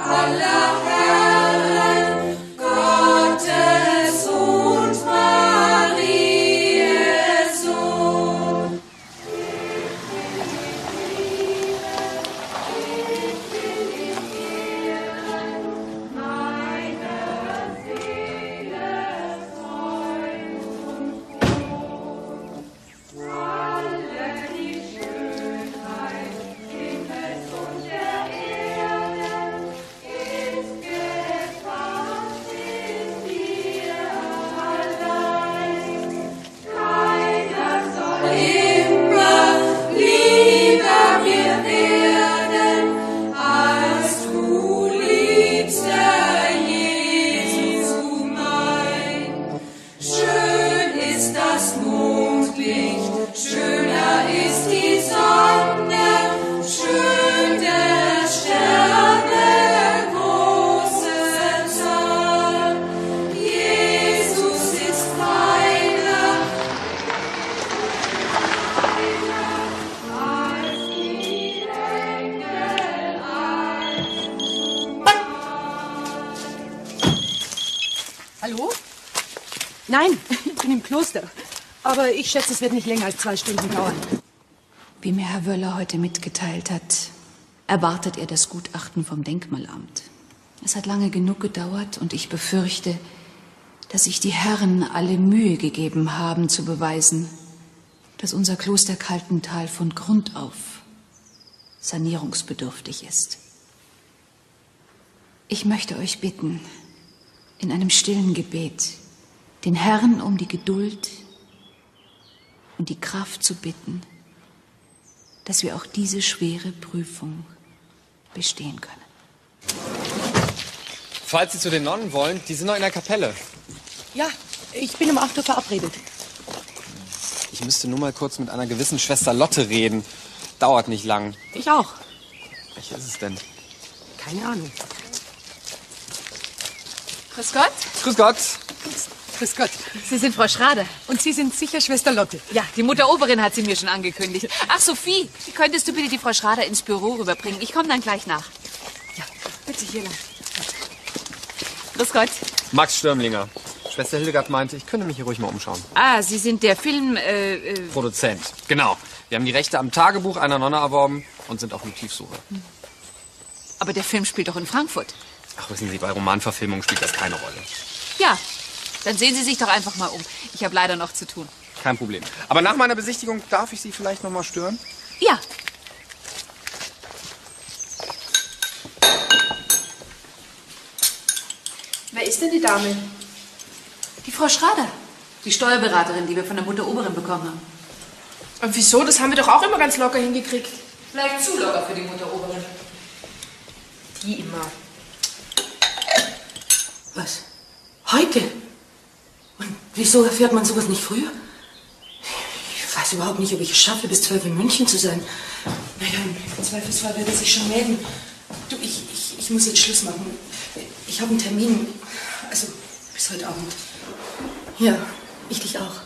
aller Herren, Gottes und Mariä Sohn. Hallo? Nein, ich bin im Kloster. Aber ich schätze, es wird nicht länger als 2 Stunden dauern. Wie mir Herr Wöller heute mitgeteilt hat, erwartet er das Gutachten vom Denkmalamt. Es hat lange genug gedauert und ich befürchte, dass sich die Herren alle Mühe gegeben haben, zu beweisen, dass unser Kloster Kaltental von Grund auf sanierungsbedürftig ist. Ich möchte euch bitten, in einem stillen Gebet den Herrn um die Geduld und die Kraft zu bitten, dass wir auch diese schwere Prüfung bestehen können. Falls Sie zu den Nonnen wollen, die sind noch in der Kapelle. Ja, ich bin um 8 Uhr verabredet. Ich müsste nur mal kurz mit einer gewissen Schwester Lotte reden. Dauert nicht lang. Ich auch. Welche ist es denn? Keine Ahnung. Grüß Gott. Grüß Gott. Grüß Gott. Sie sind Frau Schrader. Und Sie sind sicher Schwester Lotte? Ja, die Mutter Oberin hat sie mir schon angekündigt. Ach, Sophie, könntest du bitte die Frau Schrader ins Büro rüberbringen? Ich komme dann gleich nach. Ja, bitte hier lang. Grüß Gott. Max Stürmlinger. Schwester Hildegard meinte, ich könnte mich hier ruhig mal umschauen. Ah, Sie sind der Produzent. Genau. Wir haben die Rechte am Tagebuch einer Nonne erworben und sind auf Motivsuche. Aber der Film spielt doch in Frankfurt. Ach, wissen Sie, bei Romanverfilmungen spielt das keine Rolle. Ja, dann sehen Sie sich doch einfach mal um. Ich habe leider noch zu tun. Kein Problem. Aber nach meiner Besichtigung darf ich Sie vielleicht noch mal stören? Ja. Wer ist denn die Dame? Die Frau Schrader. Die Steuerberaterin, die wir von der Mutter Oberin bekommen haben. Und wieso? Das haben wir doch auch immer ganz locker hingekriegt. Vielleicht zu locker für die Mutter Oberin. Die immer. Was? Heute? Und wieso erfährt man sowas nicht früher? Ich weiß überhaupt nicht, ob ich es schaffe, bis 12 in München zu sein. Naja, im Zweifelsfall wird er sich schon melden. Du, ich muss jetzt Schluss machen. Ich habe einen Termin. Also, bis heute Abend. Ja, ich dich auch.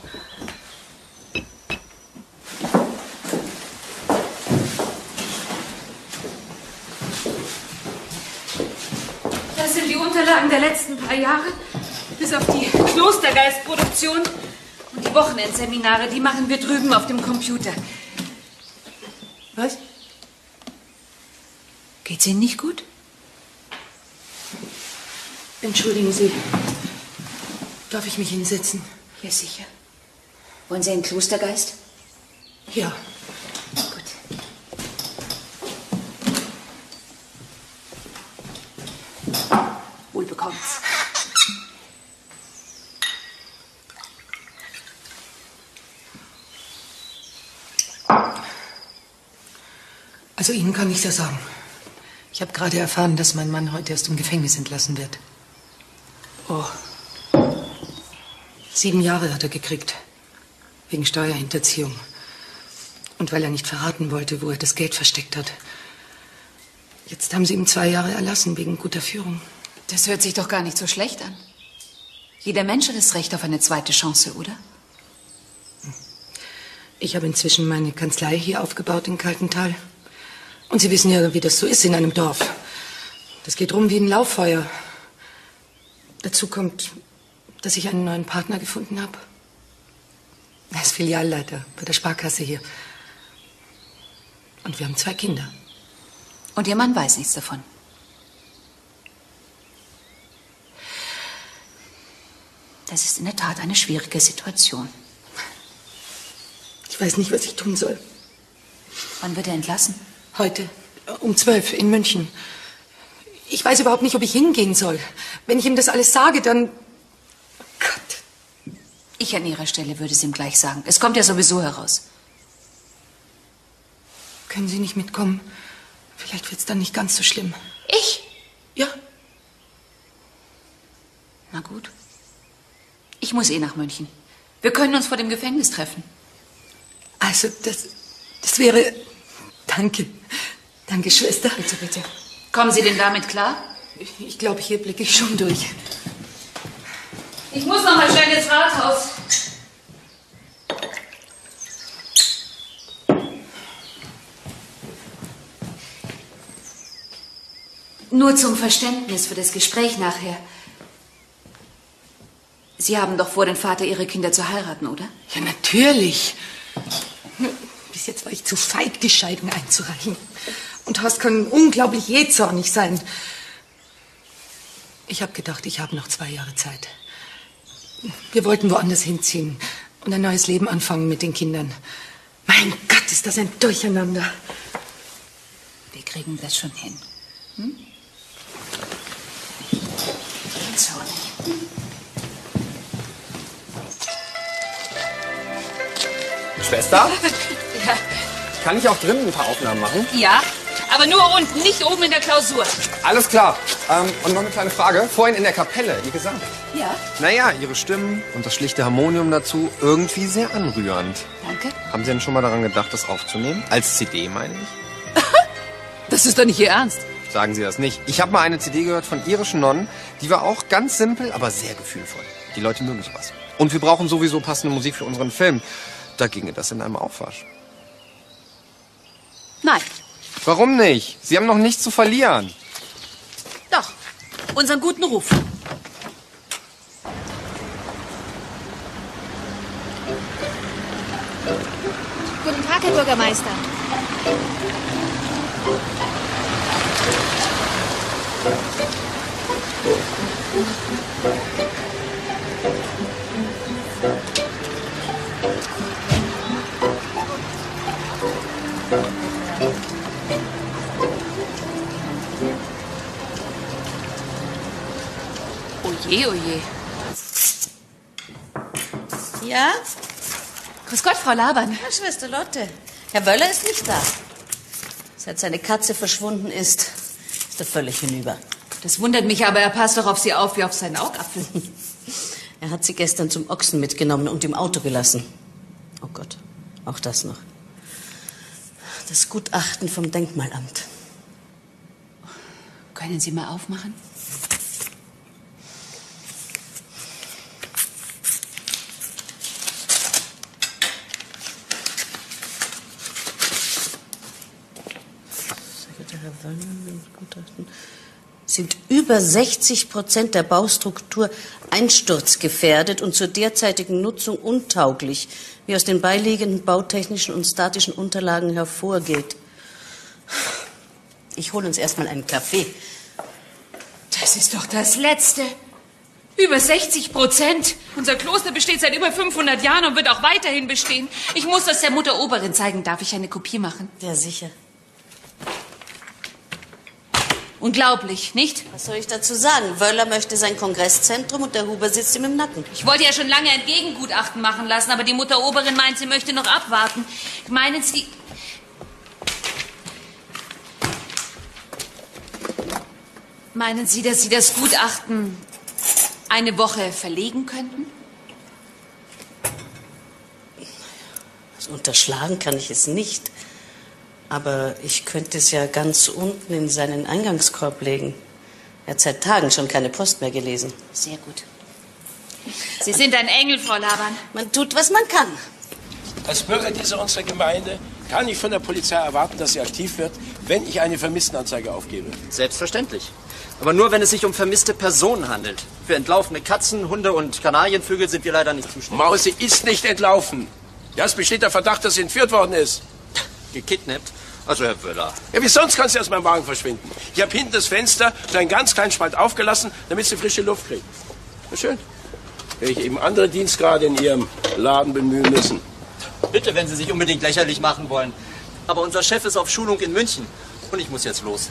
Das sind die Unterlagen der letzten paar Jahre. Bis auf die Klostergeistproduktion und die Wochenendseminare. Die machen wir drüben auf dem Computer. Was? Geht's Ihnen nicht gut? Entschuldigen Sie. Darf ich mich hinsetzen? Ja, sicher. Wollen Sie einen Klostergeist? Ja. Gut. Wohl bekommt's. Also Ihnen kann ich das sagen. Ich habe gerade erfahren, dass mein Mann heute erst im Gefängnis entlassen wird. Oh. 7 Jahre hat er gekriegt. Wegen Steuerhinterziehung. Und weil er nicht verraten wollte, wo er das Geld versteckt hat. Jetzt haben sie ihm 2 Jahre erlassen, wegen guter Führung. Das hört sich doch gar nicht so schlecht an. Jeder Mensch hat das Recht auf eine zweite Chance, oder? Ich habe inzwischen meine Kanzlei hier aufgebaut in Kaltental. Und Sie wissen ja, wie das so ist in einem Dorf. Das geht rum wie ein Lauffeuer. Dazu kommt, dass ich einen neuen Partner gefunden habe. Er ist Filialleiter bei der Sparkasse hier. Und wir haben 2 Kinder. Und Ihr Mann weiß nichts davon? Das ist in der Tat eine schwierige Situation. Ich weiß nicht, was ich tun soll. Wann wird er entlassen? Heute, um 12 in München. Ich weiß überhaupt nicht, ob ich hingehen soll. Wenn ich ihm das alles sage, dann... Gott. Ich an Ihrer Stelle würde es ihm gleich sagen. Es kommt ja sowieso heraus. Können Sie nicht mitkommen? Vielleicht wird's dann nicht ganz so schlimm. Ich? Ja. Na gut. Ich muss nach München. Wir können uns vor dem Gefängnis treffen. Also, das wäre... Danke. Danke, Schwester. Bitte, bitte. Kommen Sie denn damit klar? Ich glaube, hier blicke ich schon durch. Ich muss noch mal schnell ins Rathaus. Nur zum Verständnis für das Gespräch nachher. Sie haben doch vor, den Vater Ihrer Kinder zu heiraten, oder? Ja, natürlich. Bis jetzt war ich zu feig, die Scheidung einzureichen. Und Horst kann unglaublich jähzornig sein. Ich habe gedacht, ich habe noch 2 Jahre Zeit. Wir wollten woanders hinziehen und ein neues Leben anfangen mit den Kindern. Mein Gott, ist das ein Durcheinander. Wir kriegen das schon hin. Hm? Zornig. Schwester? Ja. Kann ich auch drinnen ein paar Aufnahmen machen? Ja, aber nur unten, nicht oben in der Klausur. Alles klar. Und noch eine kleine Frage. Vorhin in der Kapelle, Ihr Gesang. Ja. Naja, Ihre Stimmen und das schlichte Harmonium dazu, irgendwie sehr anrührend. Danke. Haben Sie denn schon mal daran gedacht, das aufzunehmen? Als CD, meine ich? Das ist doch nicht Ihr Ernst. Sagen Sie das nicht. Ich habe mal eine CD gehört von irischen Nonnen. Die war auch ganz simpel, aber sehr gefühlvoll. Die Leute mögen sowas. Und wir brauchen sowieso passende Musik für unseren Film. Da ginge das in einem Aufwasch. Nein. Warum nicht? Sie haben noch nichts zu verlieren. Doch. Unseren guten Ruf. Guten Tag, Herr Bürgermeister. Oje, oje. Ja? Grüß Gott, Frau Laban. Ja, Schwester Lotte. Herr Wöller ist nicht da. Seit seine Katze verschwunden ist er völlig hinüber. Das wundert mich, aber er passt doch auf Sie auf wie auf seinen Augapfel. Er hat sie gestern zum Ochsen mitgenommen und im Auto gelassen. Oh Gott, auch das noch. Das Gutachten vom Denkmalamt. Können Sie mal aufmachen? Herr Wöller, Gutachten. Sind über 60% der Baustruktur einsturzgefährdet und zur derzeitigen Nutzung untauglich, wie aus den beiliegenden bautechnischen und statischen Unterlagen hervorgeht. Ich hole uns erstmal einen Kaffee. Das ist doch das Letzte. Über 60%. Unser Kloster besteht seit über 500 Jahren und wird auch weiterhin bestehen. Ich muss das der Mutter Oberin zeigen. Darf ich eine Kopie machen? Ja, sicher. Unglaublich, nicht? Was soll ich dazu sagen? Wöller möchte sein Kongresszentrum und der Huber sitzt ihm im Nacken. Ich wollte ja schon lange ein Gegengutachten machen lassen, aber die Mutter Oberin meint, sie möchte noch abwarten. Meinen Sie, dass Sie das Gutachten eine Woche verlegen könnten? Also unterschlagen kann ich es nicht. Aber ich könnte es ja ganz unten in seinen Eingangskorb legen. Er hat seit Tagen schon keine Post mehr gelesen. Sehr gut. Sie sind ein Engel, Frau Laban. Man tut, was man kann. Als Bürger dieser unserer Gemeinde Kann ich von der Polizei erwarten, dass sie aktiv wird, wenn ich eine Vermisstenanzeige aufgebe? Selbstverständlich. Aber nur, wenn es sich um vermisste Personen handelt. Für entlaufene Katzen, Hunde und Kanarienvögel sind wir leider nicht zuständig. Mausi ist nicht entlaufen. Ja, es besteht der Verdacht, dass sie entführt worden ist. Gekidnappt? Also, Herr Wöller. Ja, wie sonst kann sie aus meinem Wagen verschwinden? Ich habe hinten das Fenster und einen ganz kleinen Spalt aufgelassen, damit sie frische Luft kriegt. Na schön. Hätte ich eben andere Dienstgrade in Ihrem Laden bemühen müssen. Bitte, wenn Sie sich unbedingt lächerlich machen wollen. Aber unser Chef ist auf Schulung in München. Und ich muss jetzt los.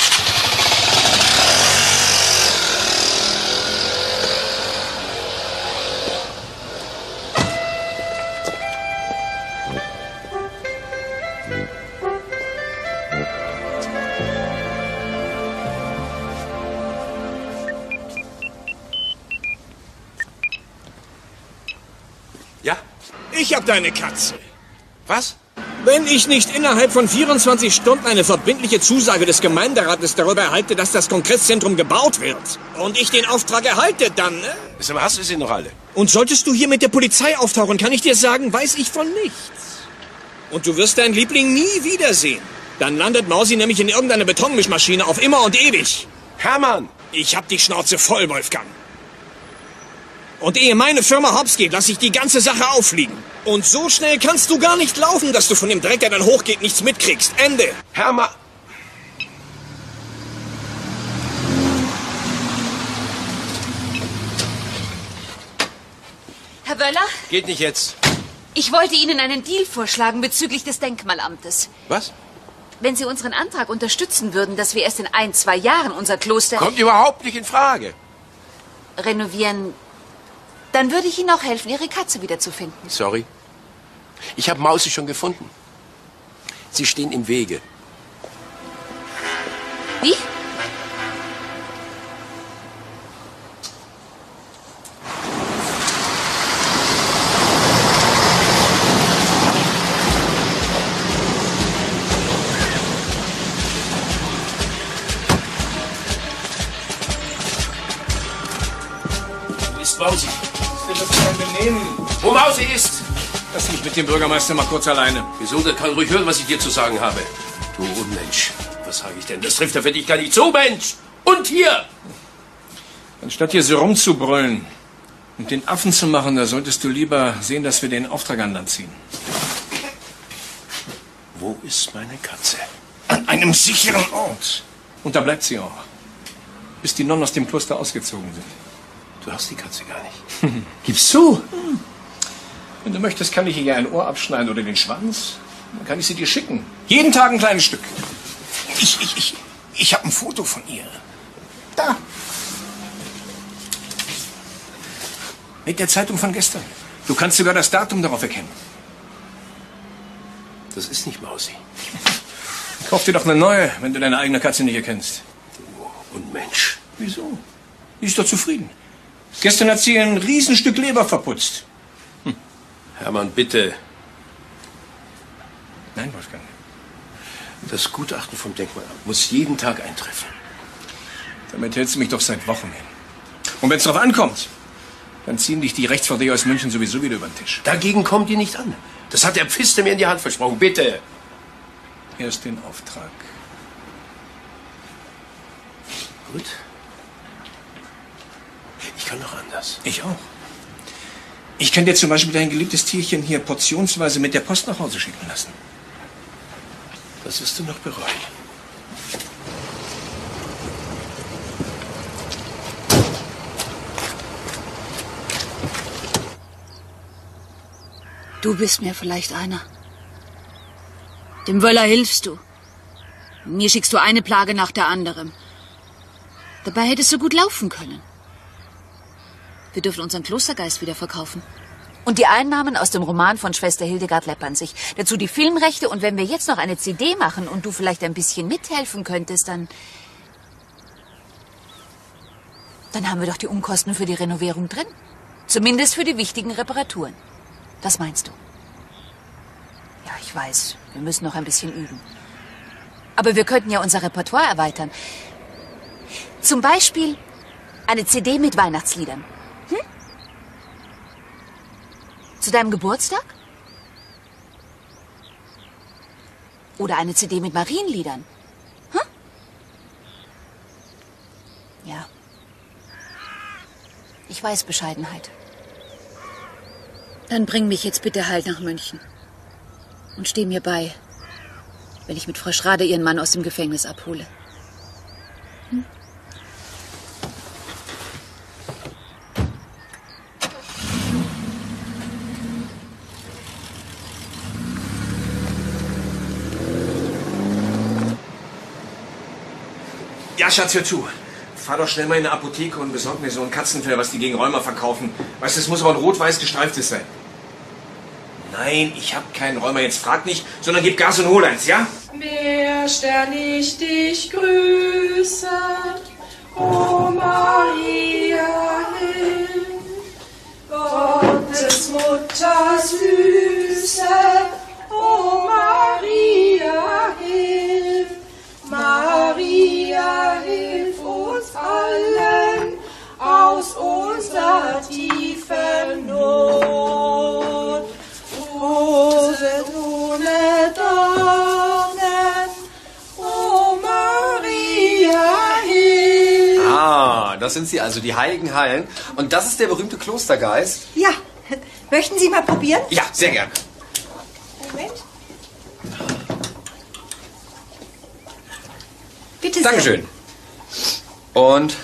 Ja? Ich hab deine Katze. Was? Wenn ich nicht innerhalb von 24 Stunden eine verbindliche Zusage des Gemeinderates darüber erhalte, dass das Kongresszentrum gebaut wird und ich den Auftrag erhalte, dann... Aber hast du sie noch alle? Und solltest du hier mit der Polizei auftauchen, kann ich dir sagen, weiß ich von nichts. Und du wirst deinen Liebling nie wiedersehen. Dann landet Mausi nämlich in irgendeiner Betonmischmaschine auf immer und ewig. Hermann! Ich hab die Schnauze voll, Wolfgang. Und ehe meine Firma hops geht, lasse ich die ganze Sache auffliegen. Und so schnell kannst du gar nicht laufen, dass du von dem Dreck, der dann hochgeht, nichts mitkriegst. Ende. Hermann! Herr Wöller, Geht nicht jetzt. ich wollte Ihnen einen Deal vorschlagen bezüglich des Denkmalamtes. Was? Wenn Sie unseren Antrag unterstützen würden, dass wir erst in 1-2 Jahren unser Kloster Kommt überhaupt nicht in Frage. renovieren, dann würde ich Ihnen auch helfen, Ihre Katze wiederzufinden. Sorry. Ich habe Mausi schon gefunden. Sie stehen im Wege. Wie? Wo ist Mausi? Das ist kein Benehmen. Wo Mausi ist? Lass mich mit dem Bürgermeister mal kurz alleine. Wieso? Der kann ruhig hören, was ich dir zu sagen habe. Du Unmensch. Was sage ich denn? Das trifft ja für dich gar nicht zu, Mensch. Und hier. Anstatt hier so rumzubrüllen und den Affen zu machen, da solltest du lieber sehen, dass wir den Auftrag an Land ziehen. Wo ist meine Katze? An einem sicheren Ort. Und da bleibt sie auch. Bis die Nonnen aus dem Kloster ausgezogen sind. Du hast die Katze gar nicht. Gib's zu. Wenn du möchtest, kann ich ihr ein Ohr abschneiden oder den Schwanz. Dann kann ich sie dir schicken. Jeden Tag ein kleines Stück. Ich habe ein Foto von ihr. Da. Mit der Zeitung von gestern. Du kannst sogar das Datum darauf erkennen. Das ist nicht Mausi. Kauf dir doch eine neue, wenn du deine eigene Katze nicht erkennst. Du Unmensch. Wieso? Die ist doch zufrieden. Gestern hat sie ein Riesenstück Leber verputzt. Hermann, bitte. Nein, Wolfgang. Das Gutachten vom Denkmalamt muss jeden Tag eintreffen. Damit hältst du mich doch seit Wochen hin. Und wenn es darauf ankommt, dann ziehen dich die Rechtsvertreter aus München sowieso wieder über den Tisch. Dagegen kommt ihr nicht an. Das hat der Pfister mir in die Hand versprochen. Bitte. Erst den Auftrag. Gut. Ich kann noch anders. Ich auch. Ich kann dir zum Beispiel dein geliebtes Tierchen hier portionsweise mit der Post nach Hause schicken lassen. Das wirst du noch bereuen. Du bist mir vielleicht einer. Dem Wöller hilfst du. Mir schickst du eine Plage nach der anderen. Dabei hättest du gut laufen können. Wir dürfen unseren Klostergeist wieder verkaufen. Und die Einnahmen aus dem Roman von Schwester Hildegard läppern sich. Dazu die Filmrechte, und wenn wir jetzt noch eine CD machen und du vielleicht ein bisschen mithelfen könntest, dann haben wir doch die Unkosten für die Renovierung drin. Zumindest für die wichtigen Reparaturen. Was meinst du? Ja, ich weiß, wir müssen noch ein bisschen üben. Aber wir könnten ja unser Repertoire erweitern. Zum Beispiel eine CD mit Weihnachtsliedern. Zu deinem Geburtstag? Oder eine CD mit Marienliedern. Hm? Ja. Ich weiß Bescheidenheit. Dann bring mich jetzt bitte heil nach München. Und steh mir bei, wenn ich mit Frau Schrade ihren Mann aus dem Gefängnis abhole. Hm? Ja, Schatz, hör zu. Fahr doch schnell mal in eine Apotheke und besorg mir so ein Katzenfell, was die gegen Rheuma verkaufen. Weißt du, es muss aber ein rot-weiß gestreiftes sein. Nein, ich hab keinen Rheuma, jetzt frag nicht, sondern gib Gas und hol eins, ja? Wer sternig dich grüßet, o Maria, hilf, Gottes Mutter süße, o Maria, hilf, Maria, hilf uns allen aus unserer tiefen Not. Rose ohne Dornen, o Maria, hilf. Ah, das sind sie also, die heiligen Hallen. Und das ist der berühmte Klostergeist? Ja. Möchten Sie mal probieren? Ja, sehr gern. Moment. Bitte sehr. Dankeschön. Und...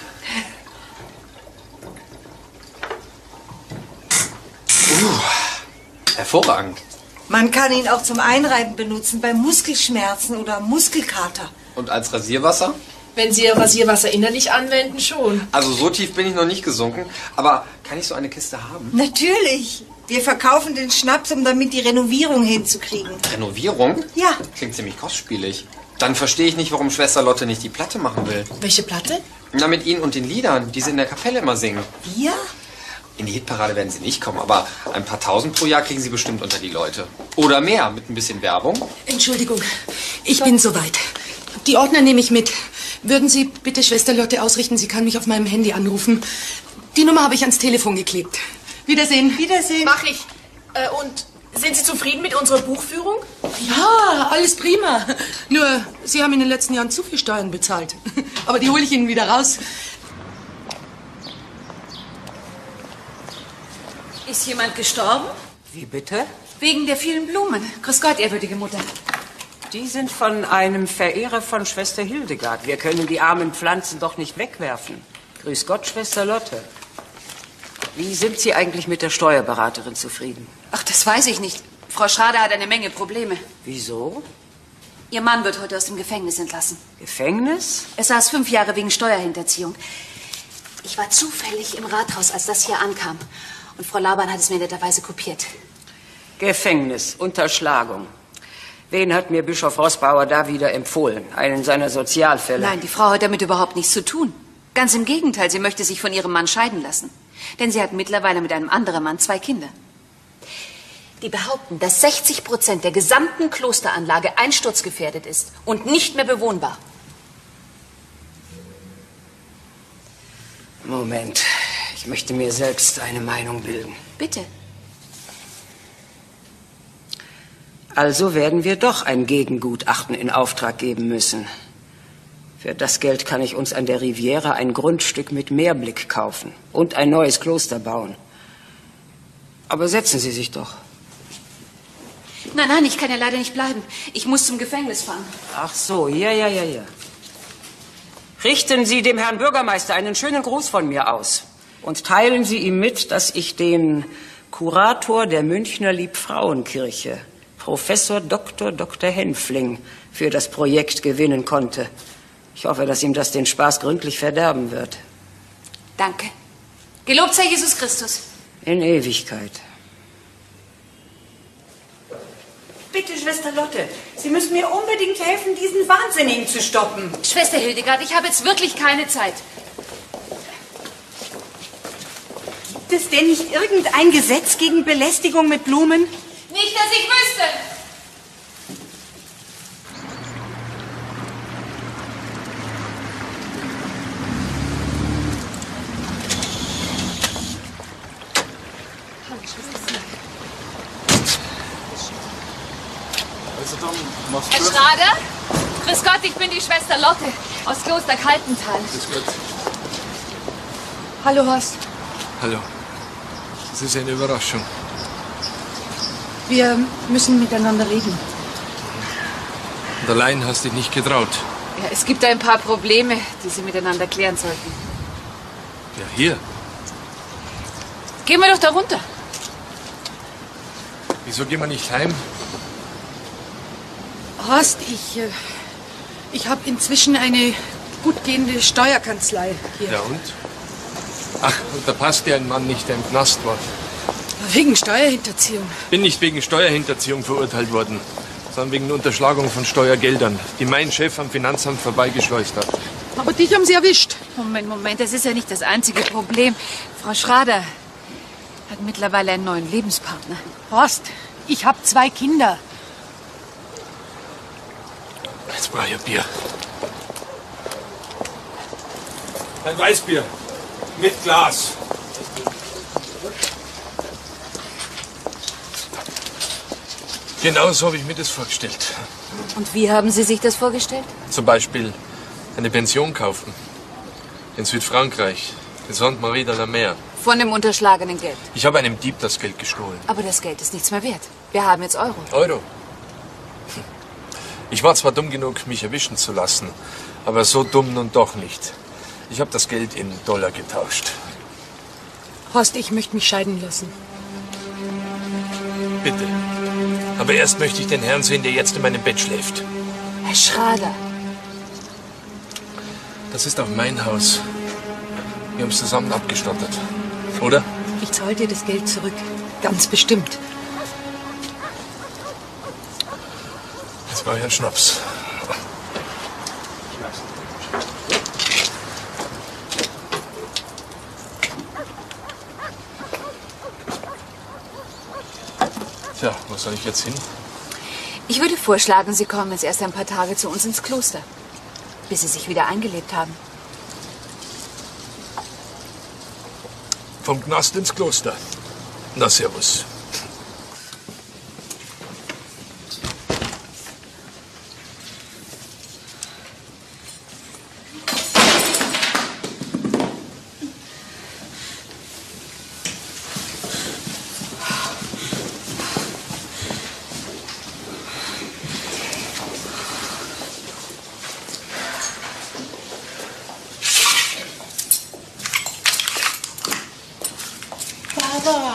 hervorragend. Man kann ihn auch zum Einreiben benutzen, bei Muskelschmerzen oder Muskelkater. Und als Rasierwasser? Wenn Sie Ihr Rasierwasser innerlich anwenden, schon. Also so tief bin ich noch nicht gesunken. Aber kann ich so eine Kiste haben? Natürlich. Wir verkaufen den Schnaps, um damit die Renovierung hinzukriegen. Renovierung? Ja. Klingt ziemlich kostspielig. Dann verstehe ich nicht, warum Schwester Lotte nicht die Platte machen will. Welche Platte? Na, mit Ihnen und den Liedern, die Sie in der Kapelle immer singen. Wir? In die Hitparade werden Sie nicht kommen, aber ein paar Tausend pro Jahr kriegen Sie bestimmt unter die Leute. Oder mehr, mit ein bisschen Werbung. Entschuldigung, ich bin soweit. Die Ordner nehme ich mit. Würden Sie bitte Schwester Lotte ausrichten, sie kann mich auf meinem Handy anrufen. Die Nummer habe ich ans Telefon geklebt. Wiedersehen. Wiedersehen. Mach ich. Und sind Sie zufrieden mit unserer Buchführung? Ja, alles prima. Nur, Sie haben in den letzten Jahren zu viel Steuern bezahlt. Aber die hole ich Ihnen wieder raus. Ist jemand gestorben? Wie bitte? Wegen der vielen Blumen. Grüß Gott, ehrwürdige Mutter. Die sind von einem Verehrer von Schwester Hildegard. Wir können die armen Pflanzen doch nicht wegwerfen. Grüß Gott, Schwester Lotte. Wie sind Sie eigentlich mit der Steuerberaterin zufrieden? Ach, das weiß ich nicht. Frau Schrade hat eine Menge Probleme. Wieso? Ihr Mann wird heute aus dem Gefängnis entlassen. Gefängnis? Er saß 5 Jahre wegen Steuerhinterziehung. Ich war zufällig im Rathaus, als das hier ankam. Und Frau Laban hat es mir netterweise kopiert. Gefängnis, Unterschlagung. Wen hat mir Bischof Roßbauer da wieder empfohlen? Einen seiner Sozialfälle? Nein, die Frau hat damit überhaupt nichts zu tun. Ganz im Gegenteil, sie möchte sich von ihrem Mann scheiden lassen. Denn sie hat mittlerweile mit einem anderen Mann 2 Kinder. Die behaupten, dass 60% der gesamten Klosteranlage einsturzgefährdet ist und nicht mehr bewohnbar. Moment, ich möchte mir selbst eine Meinung bilden. Bitte. Also werden wir doch ein Gegengutachten in Auftrag geben müssen. Für das Geld kann ich uns an der Riviera ein Grundstück mit Meerblick kaufen und ein neues Kloster bauen. Aber setzen Sie sich doch. Nein, nein, ich kann ja leider nicht bleiben. Ich muss zum Gefängnis fahren. Ach so, ja. Richten Sie dem Herrn Bürgermeister einen schönen Gruß von mir aus. Und teilen Sie ihm mit, dass ich den Kurator der Münchner Liebfrauenkirche, Professor Dr. Henfling, für das Projekt gewinnen konnte. Ich hoffe, dass ihm das den Spaß gründlich verderben wird. Danke. Gelobt sei Jesus Christus. In Ewigkeit. Bitte, Schwester Lotte, Sie müssen mir unbedingt helfen, diesen Wahnsinnigen zu stoppen. Schwester Hildegard, ich habe jetzt wirklich keine Zeit. Gibt es denn nicht irgendein Gesetz gegen Belästigung mit Blumen? Nicht, dass ich wüsste. Also Tom, Herr Schrader? Grüß Gott, ich bin die Schwester Lotte aus Kloster Kaltental. Grüß Gott. Hallo, Horst. Hallo. Das ist eine Überraschung. Wir müssen miteinander reden. Und allein hast du dich nicht getraut. Ja, es gibt ein paar Probleme, die Sie miteinander klären sollten. Ja, hier. Gehen wir doch da runter. Wieso gehen wir nicht heim? Horst, ich habe inzwischen eine gut gehende Steuerkanzlei hier. Ja, und? Ach, und da passt ja ein Mann nicht, der im Knast war. Wegen Steuerhinterziehung. Bin nicht wegen Steuerhinterziehung verurteilt worden, sondern wegen Unterschlagung von Steuergeldern, die mein Chef am Finanzamt vorbeigeschleust hat. Aber dich haben sie erwischt. Moment, das ist ja nicht das einzige Problem. Frau Schrader hat mittlerweile einen neuen Lebenspartner. Horst, ich habe 2 Kinder. Jetzt brauche ich ein Bier. Ein Weißbier. Mit Glas. Genau so habe ich mir das vorgestellt. Und wie haben Sie sich das vorgestellt? Zum Beispiel eine Pension kaufen. In Südfrankreich. In Sainte-Marie de la Mer. Von dem unterschlagenen Geld. Ich habe einem Dieb das Geld gestohlen. Aber das Geld ist nichts mehr wert. Wir haben jetzt Euro. Euro? Ich war zwar dumm genug, mich erwischen zu lassen, aber so dumm nun doch nicht. Ich habe das Geld in Dollar getauscht. Horst, ich möchte mich scheiden lassen. Bitte. Aber erst möchte ich den Herrn sehen, der jetzt in meinem Bett schläft. Herr Schrader. Das ist auch mein Haus. Wir haben es zusammen abgestottert. Oder? Ich zahle dir das Geld zurück. Ganz bestimmt. Jetzt brauche ich einen Schnaps. Tja, wo soll ich jetzt hin? Ich würde vorschlagen, Sie kommen jetzt erst ein paar Tage zu uns ins Kloster. Bis Sie sich wieder eingelebt haben. Vom Knast ins Kloster. Na, servus. Barbara.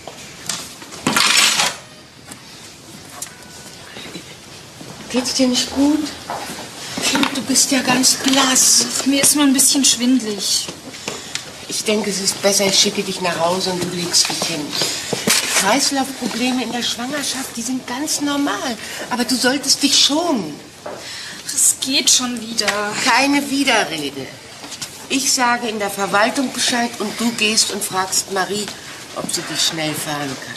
Geht's dir nicht gut? Kind, du bist ja ganz blass. Mir ist nur ein bisschen schwindlig. Ich denke, es ist besser, ich schicke dich nach Hause und du legst dich hin. Kreislaufprobleme in der Schwangerschaft, die sind ganz normal. Aber du solltest dich schonen. Es geht schon wieder. Keine Widerrede. Ich sage in der Verwaltung Bescheid und du gehst und fragst Marie, ob sie dich schnell fahren kann.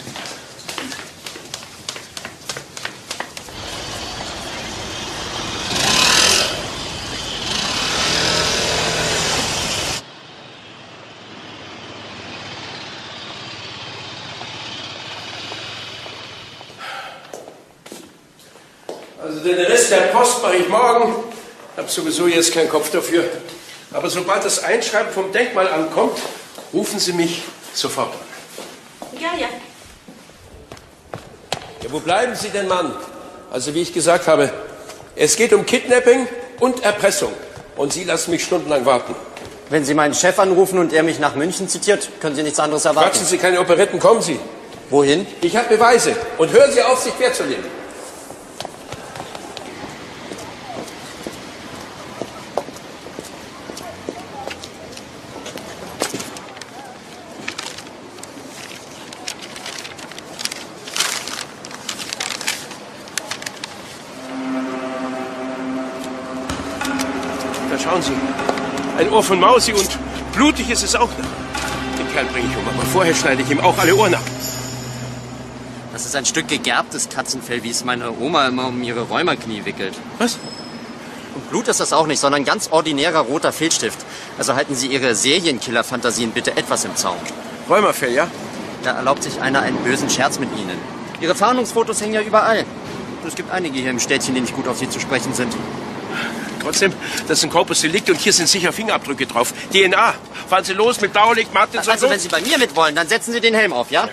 Also den Rest der Post mache ich morgen. Ich habe sowieso jetzt keinen Kopf dafür. Aber sobald das Einschreiben vom Denkmal ankommt, rufen Sie mich sofort an. Ja, ja. Ja, wo bleiben Sie denn, Mann? Also wie ich gesagt habe, es geht um Kidnapping und Erpressung. Und Sie lassen mich stundenlang warten. Wenn Sie meinen Chef anrufen und er mich nach München zitiert, können Sie nichts anderes erwarten. Quatschen Sie keine Operetten, kommen Sie. Wohin? Ich habe Beweise. Und hören Sie auf, sich querzulegen. Da schauen Sie. Ein Ohr von Mausi und blutig ist es auch noch. Den Kerl bringe ich um, aber vorher schneide ich ihm auch alle Ohren ab. Das ist ein Stück gegerbtes Katzenfell, wie es meine Oma immer um ihre Rheumaknie wickelt. Was? Und Blut ist das auch nicht, sondern ganz ordinärer roter Filzstift. Also halten Sie Ihre Serienkiller-Fantasien bitte etwas im Zaum. Rheumafell, ja? Da erlaubt sich einer einen bösen Scherz mit Ihnen. Ihre Fahndungsfotos hängen ja überall. Es gibt einige hier im Städtchen, die nicht gut auf Sie zu sprechen sind. Trotzdem, das ist ein Corpus Delicti und hier sind sicher Fingerabdrücke drauf. DNA. Fahren Sie los mit Blaulicht, Martins Also, wenn Sie bei mir mitwollen, dann setzen Sie den Helm auf, ja?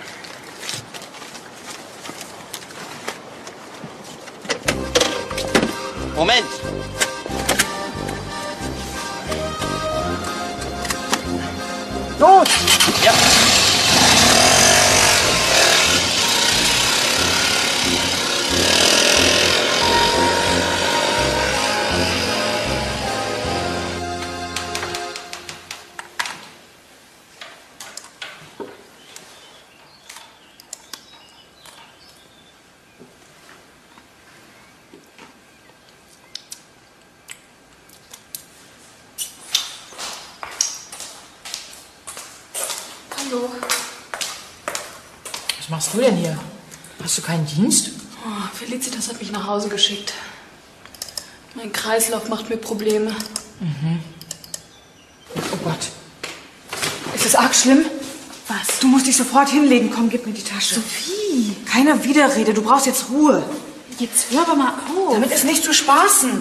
Moment. Los! Ja. Hallo. Was machst du denn hier? Hast du keinen Dienst? Oh, Felicitas hat mich nach Hause geschickt. Mein Kreislauf macht mir Probleme. Mhm. Oh Gott. Ist es arg schlimm? Was? Du musst dich sofort hinlegen. Komm, gib mir die Tasche. Sophie! Keine Widerrede. Du brauchst jetzt Ruhe. Jetzt hör aber mal auf. Damit ist nicht zu spaßen.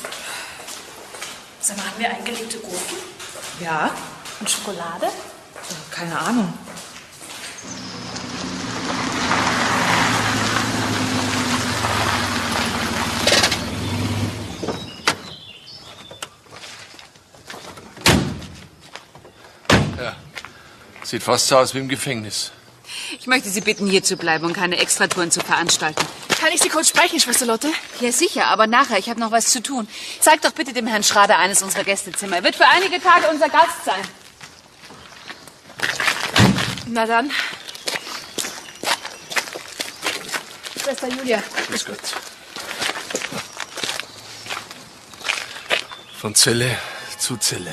Sag mal, haben wir eingelegte Gurken? Ja? Und Schokolade? Keine Ahnung. Ja, sieht fast so aus wie im Gefängnis. Ich möchte Sie bitten, hier zu bleiben und keine Extratouren zu veranstalten. Kann ich Sie kurz sprechen, Schwester Lotte? Ja, sicher, aber nachher. Ich habe noch was zu tun. Zeig doch bitte dem Herrn Schrader eines unserer Gästezimmer. Er wird für einige Tage unser Gast sein. Na dann. Schwester Julia. Grüß Gott. Von Zelle zu Zelle.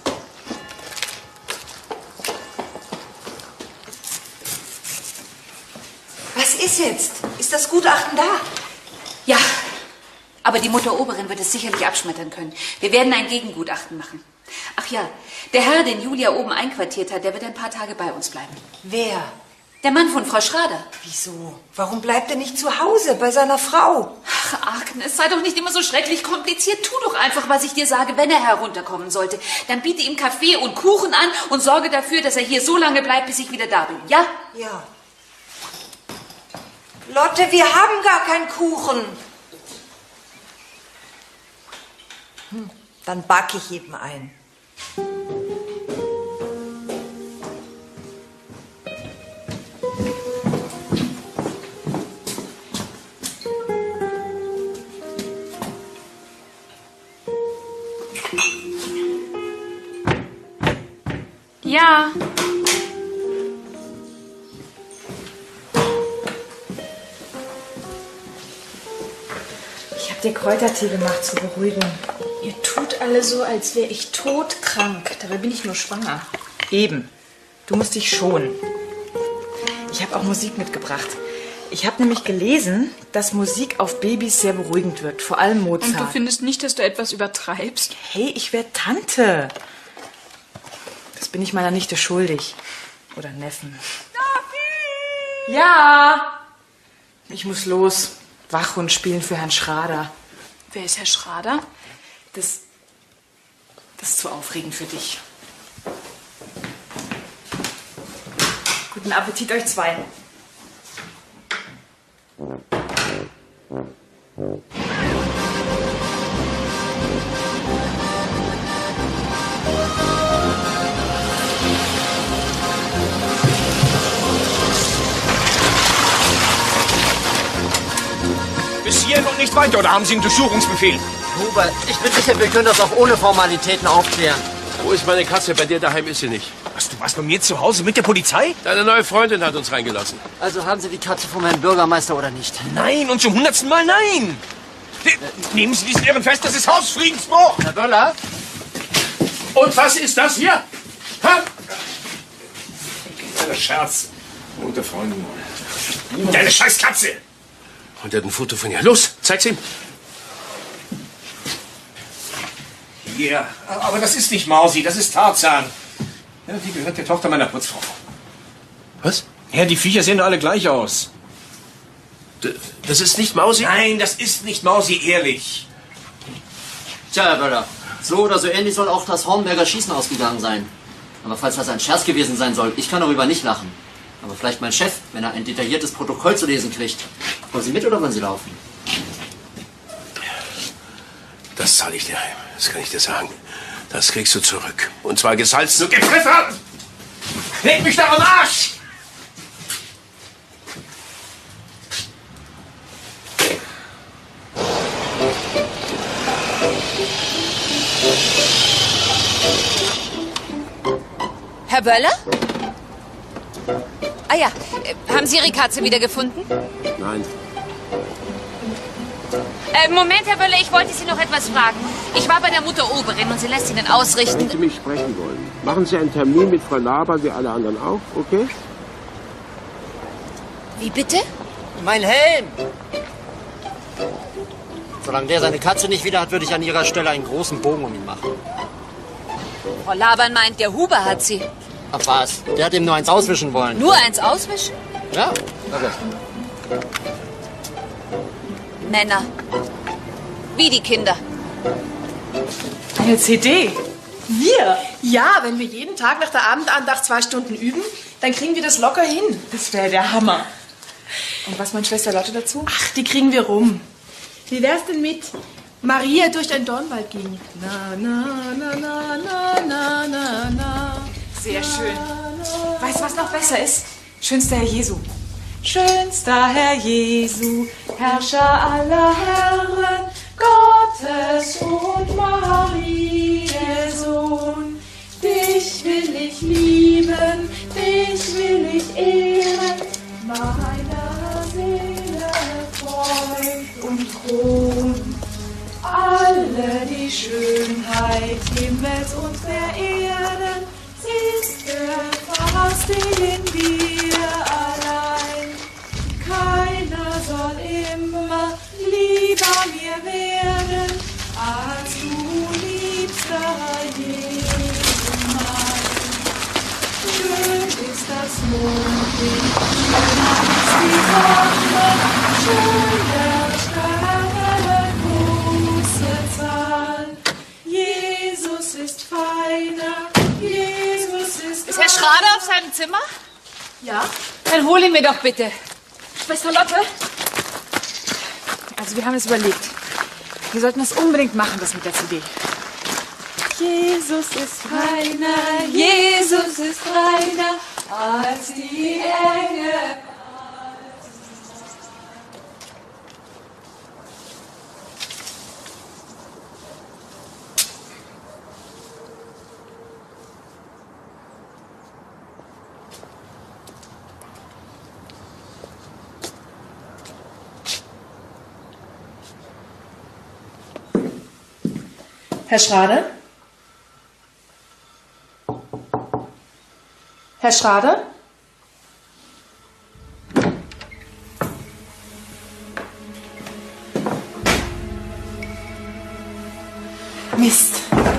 Was ist jetzt? Ist das Gutachten da? Ja, aber die Mutter Oberin wird es sicherlich abschmettern können. Wir werden ein Gegengutachten machen. Ach ja, der Herr, den Julia oben einquartiert hat, der wird ein paar Tage bei uns bleiben. Wer? Der Mann von Frau Schrader. Wieso? Warum bleibt er nicht zu Hause bei seiner Frau? Ach, Agnes, sei doch nicht immer so schrecklich kompliziert. Tu doch einfach, was ich dir sage, wenn er herunterkommen sollte. Dann biete ihm Kaffee und Kuchen an und sorge dafür, dass er hier so lange bleibt, bis ich wieder da bin. Ja? Ja. Lotte, wir haben gar keinen Kuchen. Dann backe ich eben ein. Ja. Ich habe dir Kräutertee gemacht zur Beruhigung. Ihr tut alle so, als wäre ich todkrank. Dabei bin ich nur schwanger. Eben. Du musst dich schonen. Ich habe auch Musik mitgebracht. Ich habe nämlich gelesen, dass Musik auf Babys sehr beruhigend wirkt. Vor allem Mozart. Und du findest nicht, dass du etwas übertreibst? Hey, ich werde Tante. Das bin ich meiner Nichte schuldig. Oder Neffen. Sophie! Ja! Ich muss los. Wachhund spielen für Herrn Schrader. Wer ist Herr Schrader? Das ist zu aufregend für dich. Guten Appetit euch zwei. Bis hierhin und nicht weiter, oder haben Sie einen Durchsuchungsbefehl? Hubert, ich bin sicher, wir können das auch ohne Formalitäten aufklären. Wo ist meine Katze? Bei dir daheim ist sie nicht. Was, du warst bei mir zu Hause mit der Polizei? Deine neue Freundin hat uns reingelassen. Also haben Sie die Katze vom Herrn Bürgermeister oder nicht? Nein, und zum 100. Mal nein! Nehmen Sie diesen Irren fest, das ist Hausfriedensbruch! Herr Böller? Und was ist das hier? Ha? Kleiner Scherz. Gute Freundin. Deine scheiß Katze! Und er hat ein Foto von ihr. Los, zeig's ihm. Ja, aber das ist nicht Mausi, das ist Tarzan. Ja, die gehört der Tochter meiner Putzfrau. Was? Ja, die Viecher sehen alle gleich aus. Das ist nicht Mausi? Nein, das ist nicht Mausi, ehrlich. Tja, Herr Böller, so oder so ähnlich soll auch das Hornberger Schießen ausgegangen sein. Aber falls das ein Scherz gewesen sein soll, ich kann darüber nicht lachen. Aber vielleicht mein Chef, wenn er ein detailliertes Protokoll zu lesen kriegt. Wollen Sie mit oder wollen Sie laufen? Das zahle ich dir heim. Das kann ich dir sagen. Das kriegst du zurück. Und zwar gesalzen und gepfeffert! Leg mich doch am Arsch! Herr Böller? Ah ja, haben Sie Ihre Katze wiedergefunden? Nein. Moment, Herr Böller, ich wollte Sie noch etwas fragen. Ich war bei der Mutter Oberin und sie lässt Ihnen ausrichten. Wenn Sie mich sprechen wollen, machen Sie einen Termin mit Frau Laber wie alle anderen auch, okay? Wie bitte? Mein Helm! Solange der seine Katze nicht wieder hat, würde ich an Ihrer Stelle einen großen Bogen um ihn machen. Frau Labern meint, der Huber hat sie. Ach was, der hat ihm nur eins auswischen wollen. Nur eins auswischen? Ja, okay. Männer. Wie die Kinder. Eine CD? Wir? Ja, wenn wir jeden Tag nach der Abendandacht 2 Stunden üben, dann kriegen wir das locker hin. Das wäre der Hammer. Und was meint Schwester Lotte dazu? Ach, die kriegen wir rum. Wie wär's denn mit Maria durch den Dornwald ging? Na, na, na, na, na, na, na, na. Sehr schön. Weißt du, was noch besser ist? Schönster Herr Jesu. Schönster Herr Jesu, Herrscher aller Herren, Gottes und Mariä Sohn. Dich will ich lieben, dich will ich ehren, meiner Seele Freund und Kron. Alle die Schönheit Himmels und der Erden, sie ist gefasst in dir allein. Keiner soll immer lieber mir werden, als du liebster Jesu mein. Schön ist das Mondlicht, schön ist die Sonne, schön der Sterne große Zahl. Jesus ist feiner, Jesus ist Ist Herr Schrader auf seinem Zimmer? Ja? Dann hol ihn mir doch bitte. Schwester Lotte? Also wir haben es überlegt. Wir sollten das unbedingt machen, das mit der CD. Jesus ist feiner, Jesus ist feiner als die Engel. Herr Schrader? Herr Schrader? Mist.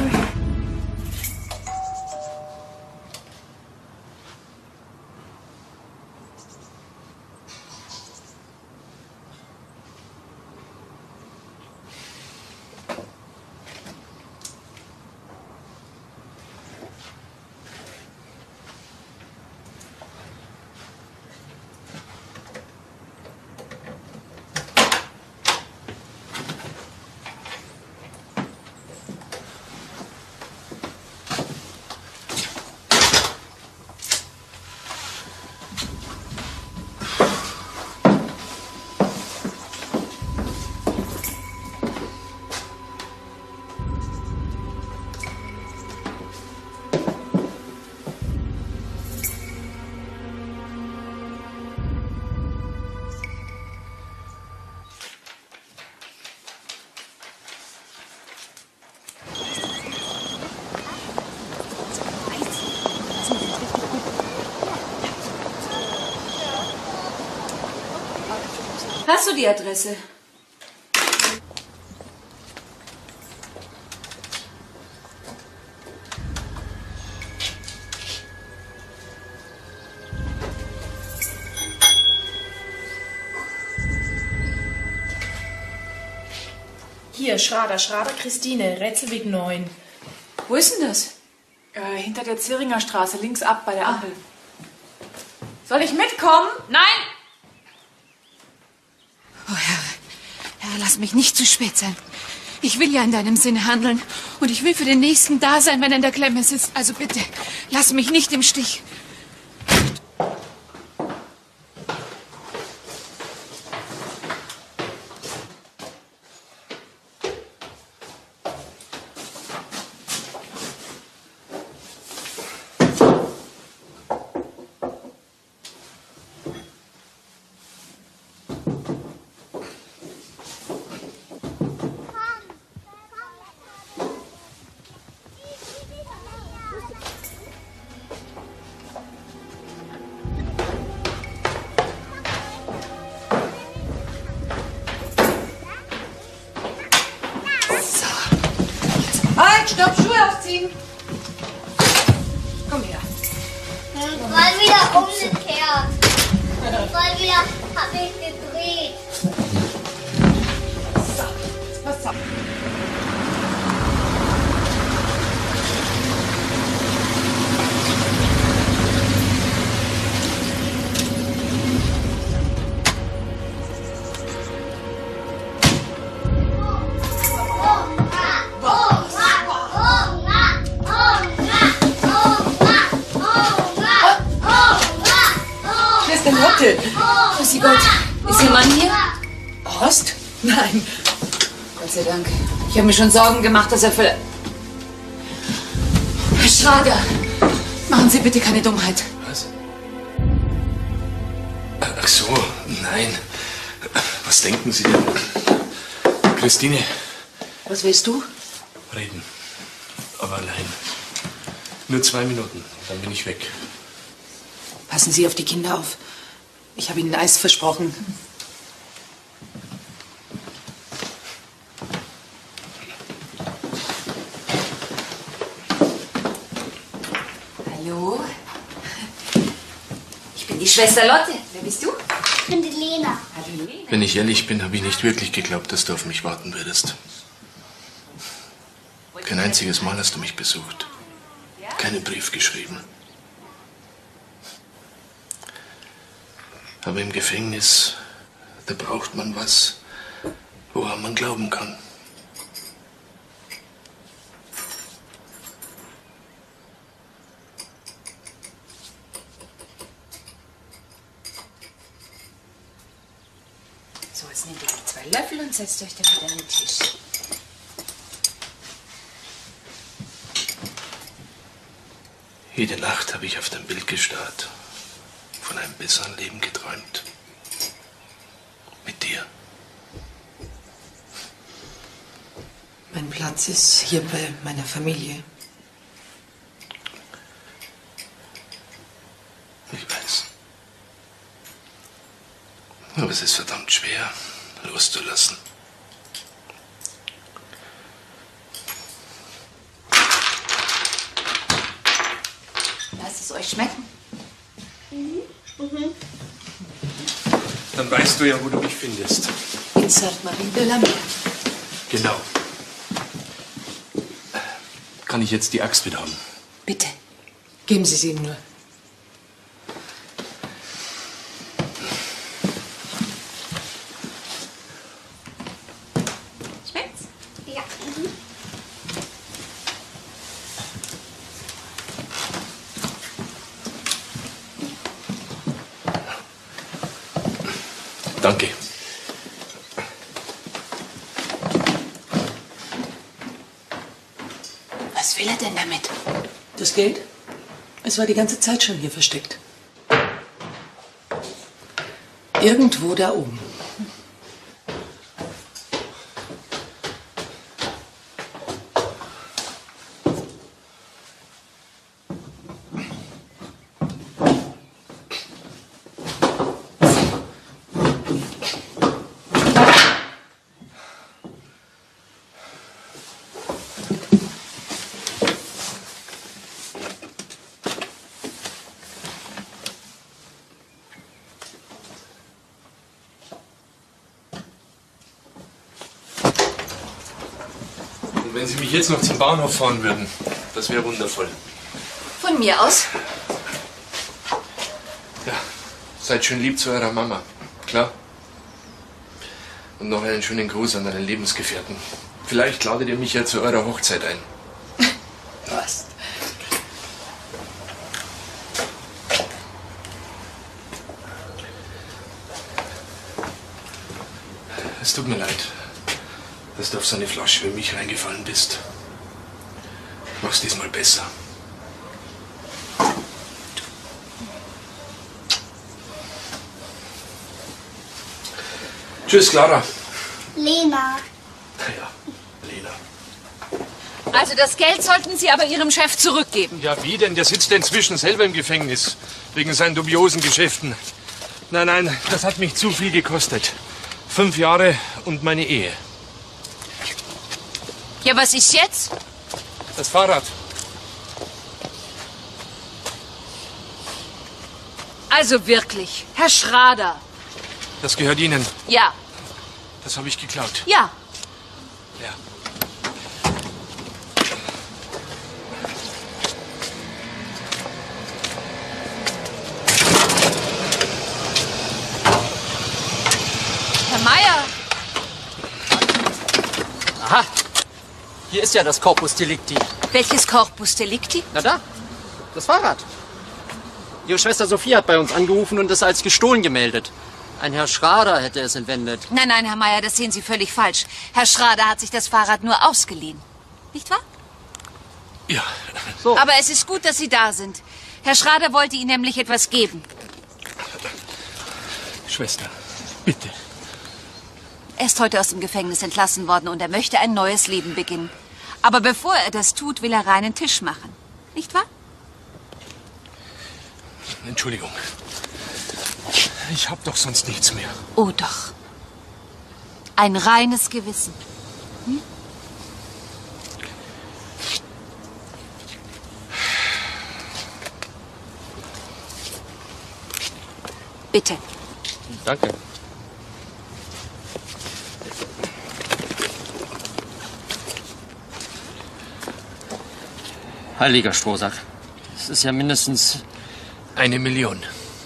Hast du die Adresse? Hier, Schrader, Christine, Rätselweg 9. Wo ist denn das? Hinter der Ziringer Straße, links ab bei der Ampel. Soll ich mitkommen? Nein! Oh, Herr, lass mich nicht zu spät sein. Ich will ja in deinem Sinne handeln. Und ich will für den Nächsten da sein, wenn er in der Klemme sitzt. Also bitte, lass mich nicht im Stich. Stopp, Schuhe aufziehen. Komm her. Mal wieder umgekehrt. Mal wieder hab ich gedreht. So, jetzt pass auf. Grüß Gott. Ist Ihr Mann hier? Horst? Nein. Gott sei Dank. Ich habe mir schon Sorgen gemacht, dass er Herr Schrader, machen Sie bitte keine Dummheit. Was? Ach so, nein. Was denken Sie denn? Christine. Was willst du? Reden. Aber allein. Nur 2 Minuten, dann bin ich weg. Passen Sie auf die Kinder auf. Ich habe Ihnen Eis versprochen. Hallo? Ich bin die Schwester Lotte. Wer bist du? Ich bin die Lena. Hallo, Lena. Wenn ich ehrlich bin, habe ich nicht wirklich geglaubt, dass du auf mich warten würdest. Kein einziges Mal hast du mich besucht. Keinen Brief geschrieben. Aber im Gefängnis, da braucht man was, woran man glauben kann. So, jetzt nehmt ihr die 2 Löffel und setzt euch dann wieder an den Tisch. Jede Nacht habe ich auf dein Bild gestarrt, von einem besseren Leben geträumt. Mit dir. Mein Platz ist hier bei meiner Familie. Ich weiß. Aber es ist verdammt schwer, loszulassen. Lasst es euch schmecken. Dann weißt du ja, wo du mich findest. In Sainte-Marie de la Mer. Genau. Kann ich jetzt die Axt wieder haben? Bitte. Geben Sie sie ihm nur. Schmeckt's? Ja. Danke. Was will er denn damit? Das Geld? Es war die ganze Zeit schon hier versteckt. Irgendwo da oben. Wenn Sie mich jetzt noch zum Bahnhof fahren würden, das wäre wundervoll. Von mir aus. Ja, seid schön lieb zu eurer Mama. Klar? Und noch einen schönen Gruß an deinen Lebensgefährten. Vielleicht ladet ihr mich ja zu eurer Hochzeit ein. Was? Es tut mir leid, dass du auf so eine Flasche wie mich reingefallen bist. Mach's diesmal besser. Tschüss, Clara. Lena. Also das Geld sollten Sie aber Ihrem Chef zurückgeben. Ja, wie denn? Der sitzt inzwischen selber im Gefängnis. Wegen seinen dubiosen Geschäften. Nein, nein, das hat mich zu viel gekostet. 5 Jahre und meine Ehe. Ja, was ist jetzt? Das Fahrrad. Also wirklich, Herr Schrader. Das gehört Ihnen. Ja. Das habe ich geklaut. Ja. Ja. Herr Meier. Aha. Hier ist ja das Corpus Delicti. Welches Corpus Delicti? Na da, das Fahrrad. Ihre Schwester Sophie hat bei uns angerufen und es als gestohlen gemeldet. Ein Herr Schrader hätte es entwendet. Nein, nein, Herr Meier, das sehen Sie völlig falsch. Herr Schrader hat sich das Fahrrad nur ausgeliehen. Nicht wahr? Ja. So. Aber es ist gut, dass Sie da sind. Herr Schrader wollte Ihnen nämlich etwas geben. Schwester, bitte. Er ist heute aus dem Gefängnis entlassen worden und er möchte ein neues Leben beginnen. Aber bevor er das tut, will er reinen Tisch machen. Nicht wahr? Entschuldigung. Ich hab doch sonst nichts mehr. Oh doch. Ein reines Gewissen. Hm? Bitte. Danke. Heiliger Strohsack. Das ist ja mindestens 1 Million.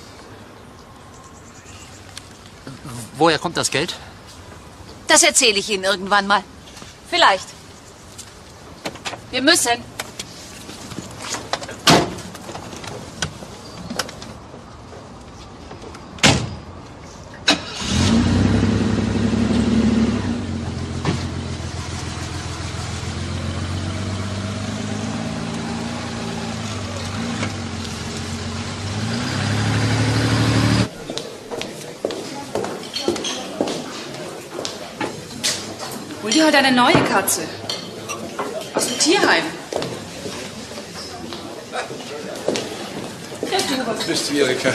Woher kommt das Geld? Das erzähle ich Ihnen irgendwann mal. Vielleicht. Wir müssen. Hol dir heute eine neue Katze. Aus dem Tierheim. Grüß dich, Erika.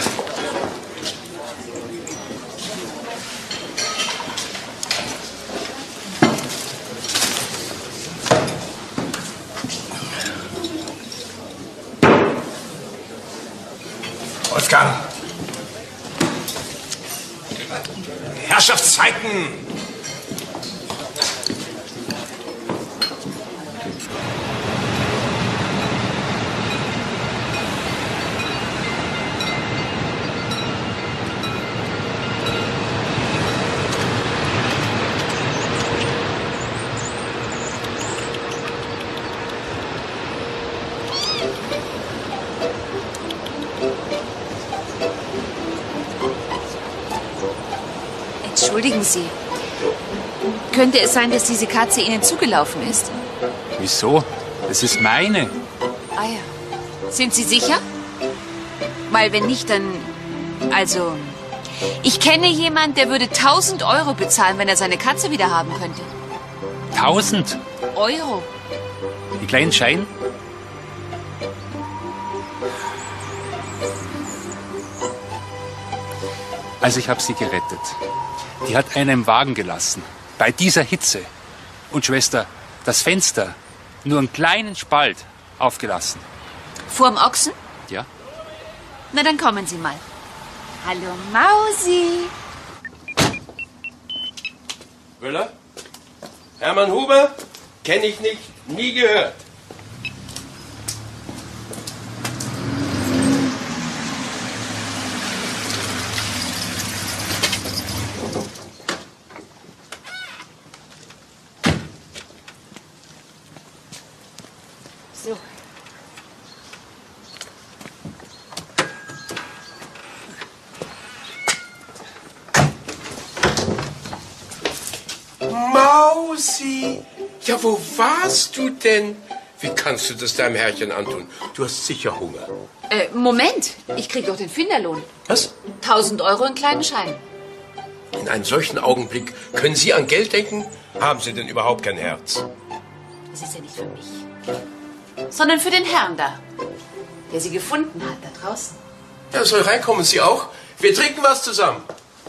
Wolfgang! Herrschaftszeiten! Entschuldigen Sie. Könnte es sein, dass diese Katze Ihnen zugelaufen ist? Wieso? Das ist meine. Ah ja. Sind Sie sicher? Weil wenn nicht, dann... Also... Ich kenne jemanden, der würde 1000 Euro bezahlen, wenn er seine Katze wieder haben könnte. 1000 Euro? Die kleinen Schein? Also ich habe sie gerettet. Die hat einen im Wagen gelassen. Bei dieser Hitze. Und Schwester, das Fenster nur einen kleinen Spalt aufgelassen. Vorm Ochsen? Ja. Na, dann kommen Sie mal. Hallo, Mausi. Müller? Hermann Huber? Kenne ich nicht. Nie gehört. So. Mausi, ja, wo warst du denn? Wie kannst du das deinem Herrchen antun? Du hast sicher Hunger. Moment. Ich krieg doch den Finderlohn. Was? 1.000 Euro in kleinen Scheinen. In einem solchen Augenblick können Sie an Geld denken? Haben Sie denn überhaupt kein Herz? Das ist ja nicht für mich. Sondern für den Herrn da, der sie gefunden hat, da draußen. Ja, soll reinkommen, Sie auch? Wir trinken was zusammen.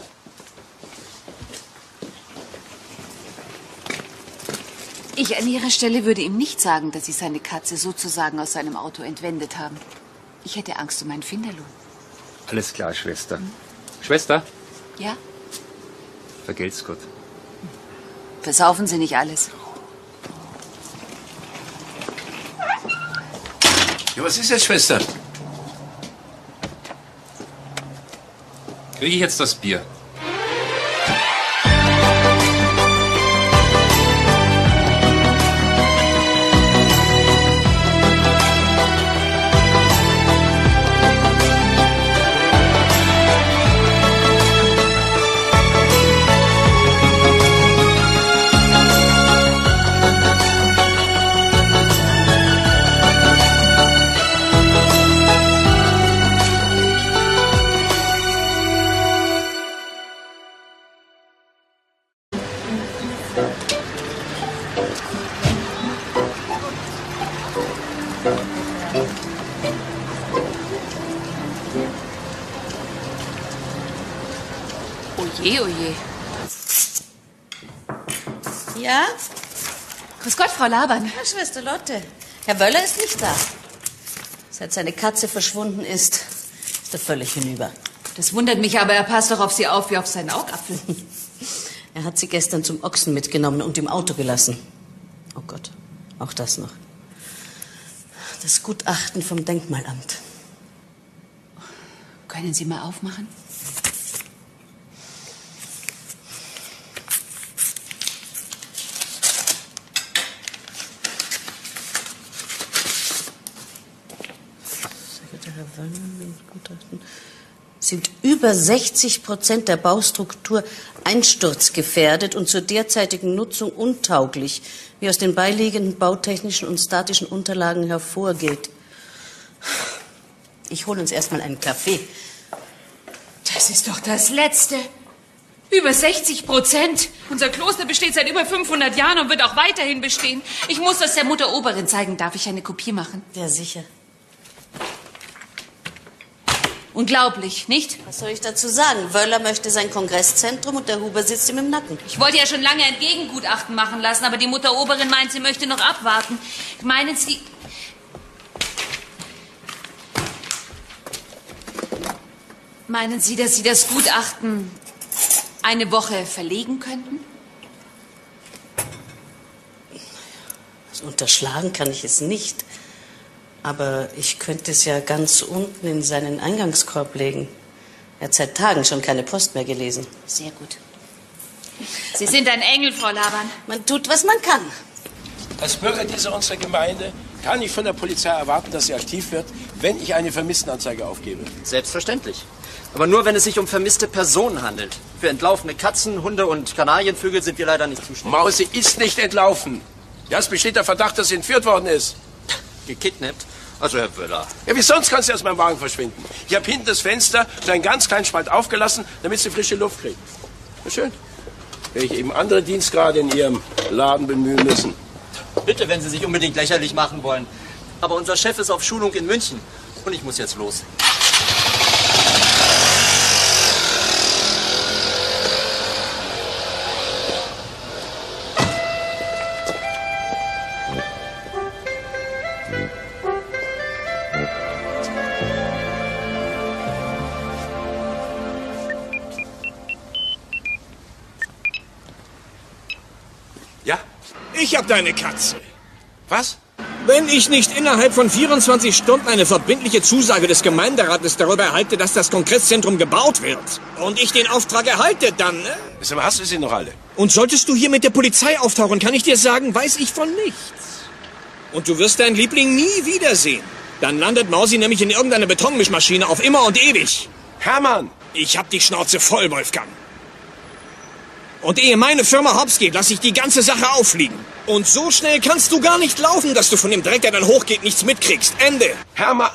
Ich an Ihrer Stelle würde ihm nicht sagen, dass Sie seine Katze sozusagen aus seinem Auto entwendet haben. Ich hätte Angst um meinen Finderlohn. Alles klar, Schwester. Schwester, Ja? vergelt's Gott. Versaufen Sie nicht alles. Ja, was ist jetzt, Schwester? Kriege ich jetzt das Bier? Oje, oje. Ja? Grüß Gott, Frau Laban. Ja, Schwester Lotte. Herr Wöller ist nicht da. Seit seine Katze verschwunden ist er völlig hinüber. Das wundert mich, aber er passt doch auf Sie auf wie auf seinen Augapfel. Er hat sie gestern zum Ochsen mitgenommen und im Auto gelassen. Oh Gott, auch das noch. Das Gutachten vom Denkmalamt. Können Sie mal aufmachen? Sind über 60% der Baustruktur einsturzgefährdet und zur derzeitigen Nutzung untauglich, wie aus den beiliegenden bautechnischen und statischen Unterlagen hervorgeht. Ich hole uns erstmal einen Kaffee. Das ist doch das Letzte. Über 60%. Unser Kloster besteht seit über 500 Jahren und wird auch weiterhin bestehen. Ich muss das der Mutter Oberin zeigen. Darf ich eine Kopie machen? Ja, sicher. Unglaublich, nicht? Was soll ich dazu sagen? Wöller möchte sein Kongresszentrum und der Huber sitzt ihm im Nacken. Ich wollte ja schon lange ein Gegengutachten machen lassen, aber die Mutter Oberin meint, sie möchte noch abwarten. Meinen Sie, dass Sie das Gutachten eine Woche verlegen könnten? Also unterschlagen kann ich es nicht. Aber ich könnte es ja ganz unten in seinen Eingangskorb legen. Er hat seit Tagen schon keine Post mehr gelesen. Sehr gut. Sie sind ein Engel, Frau Laban. Man tut, was man kann. Als Bürger dieser unserer Gemeinde kann ich von der Polizei erwarten, dass sie aktiv wird, wenn ich eine Vermisstenanzeige aufgebe. Selbstverständlich. Aber nur, wenn es sich um vermisste Personen handelt. Für entlaufene Katzen, Hunde und Kanarienvögel sind wir leider nicht zuständig. Mausi ist nicht entlaufen. Ja, es besteht der Verdacht, dass sie entführt worden ist. Gekidnappt? Also, Herr Wöller. Ja, wie sonst kannst du aus meinem Wagen verschwinden? Ich habe hinten das Fenster so einen ganz kleinen Spalt aufgelassen, damit sie frische Luft kriegt. Na schön. Werde ich eben andere Dienstgrade in Ihrem Laden bemühen müssen. Bitte, wenn Sie sich unbedingt lächerlich machen wollen. Aber unser Chef ist auf Schulung in München. Und ich muss jetzt los. Ja, ich hab deine Katze. Was? Wenn ich nicht innerhalb von 24 Stunden eine verbindliche Zusage des Gemeinderates darüber erhalte, dass das Kongresszentrum gebaut wird und ich den Auftrag erhalte, dann... Aber hast du sie noch alle? Und solltest du hier mit der Polizei auftauchen, kann ich dir sagen, weiß ich von nichts. Und du wirst deinen Liebling nie wiedersehen. Dann landet Mausi nämlich in irgendeiner Betonmischmaschine auf immer und ewig. Hermann! Ich hab die Schnauze voll, Wolfgang. Und ehe meine Firma hops geht, lasse ich die ganze Sache auffliegen. Und so schnell kannst du gar nicht laufen, dass du von dem Dreck, der dann hochgeht, nichts mitkriegst. Ende. Hermann!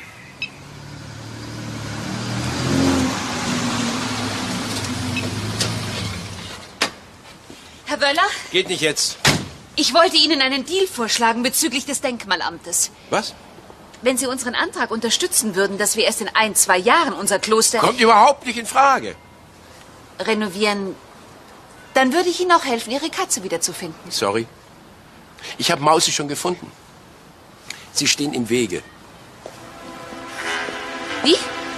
Herr Wöller? Geht nicht jetzt. Ich wollte Ihnen einen Deal vorschlagen bezüglich des Denkmalamtes. Was? Wenn Sie unseren Antrag unterstützen würden, dass wir erst in 1-2 Jahren unser Kloster... Kommt überhaupt nicht in Frage. ...renovieren, dann würde ich Ihnen auch helfen, Ihre Katze wiederzufinden. Sorry. Ich habe Mausi schon gefunden. Sie stehen im Wege. Wie?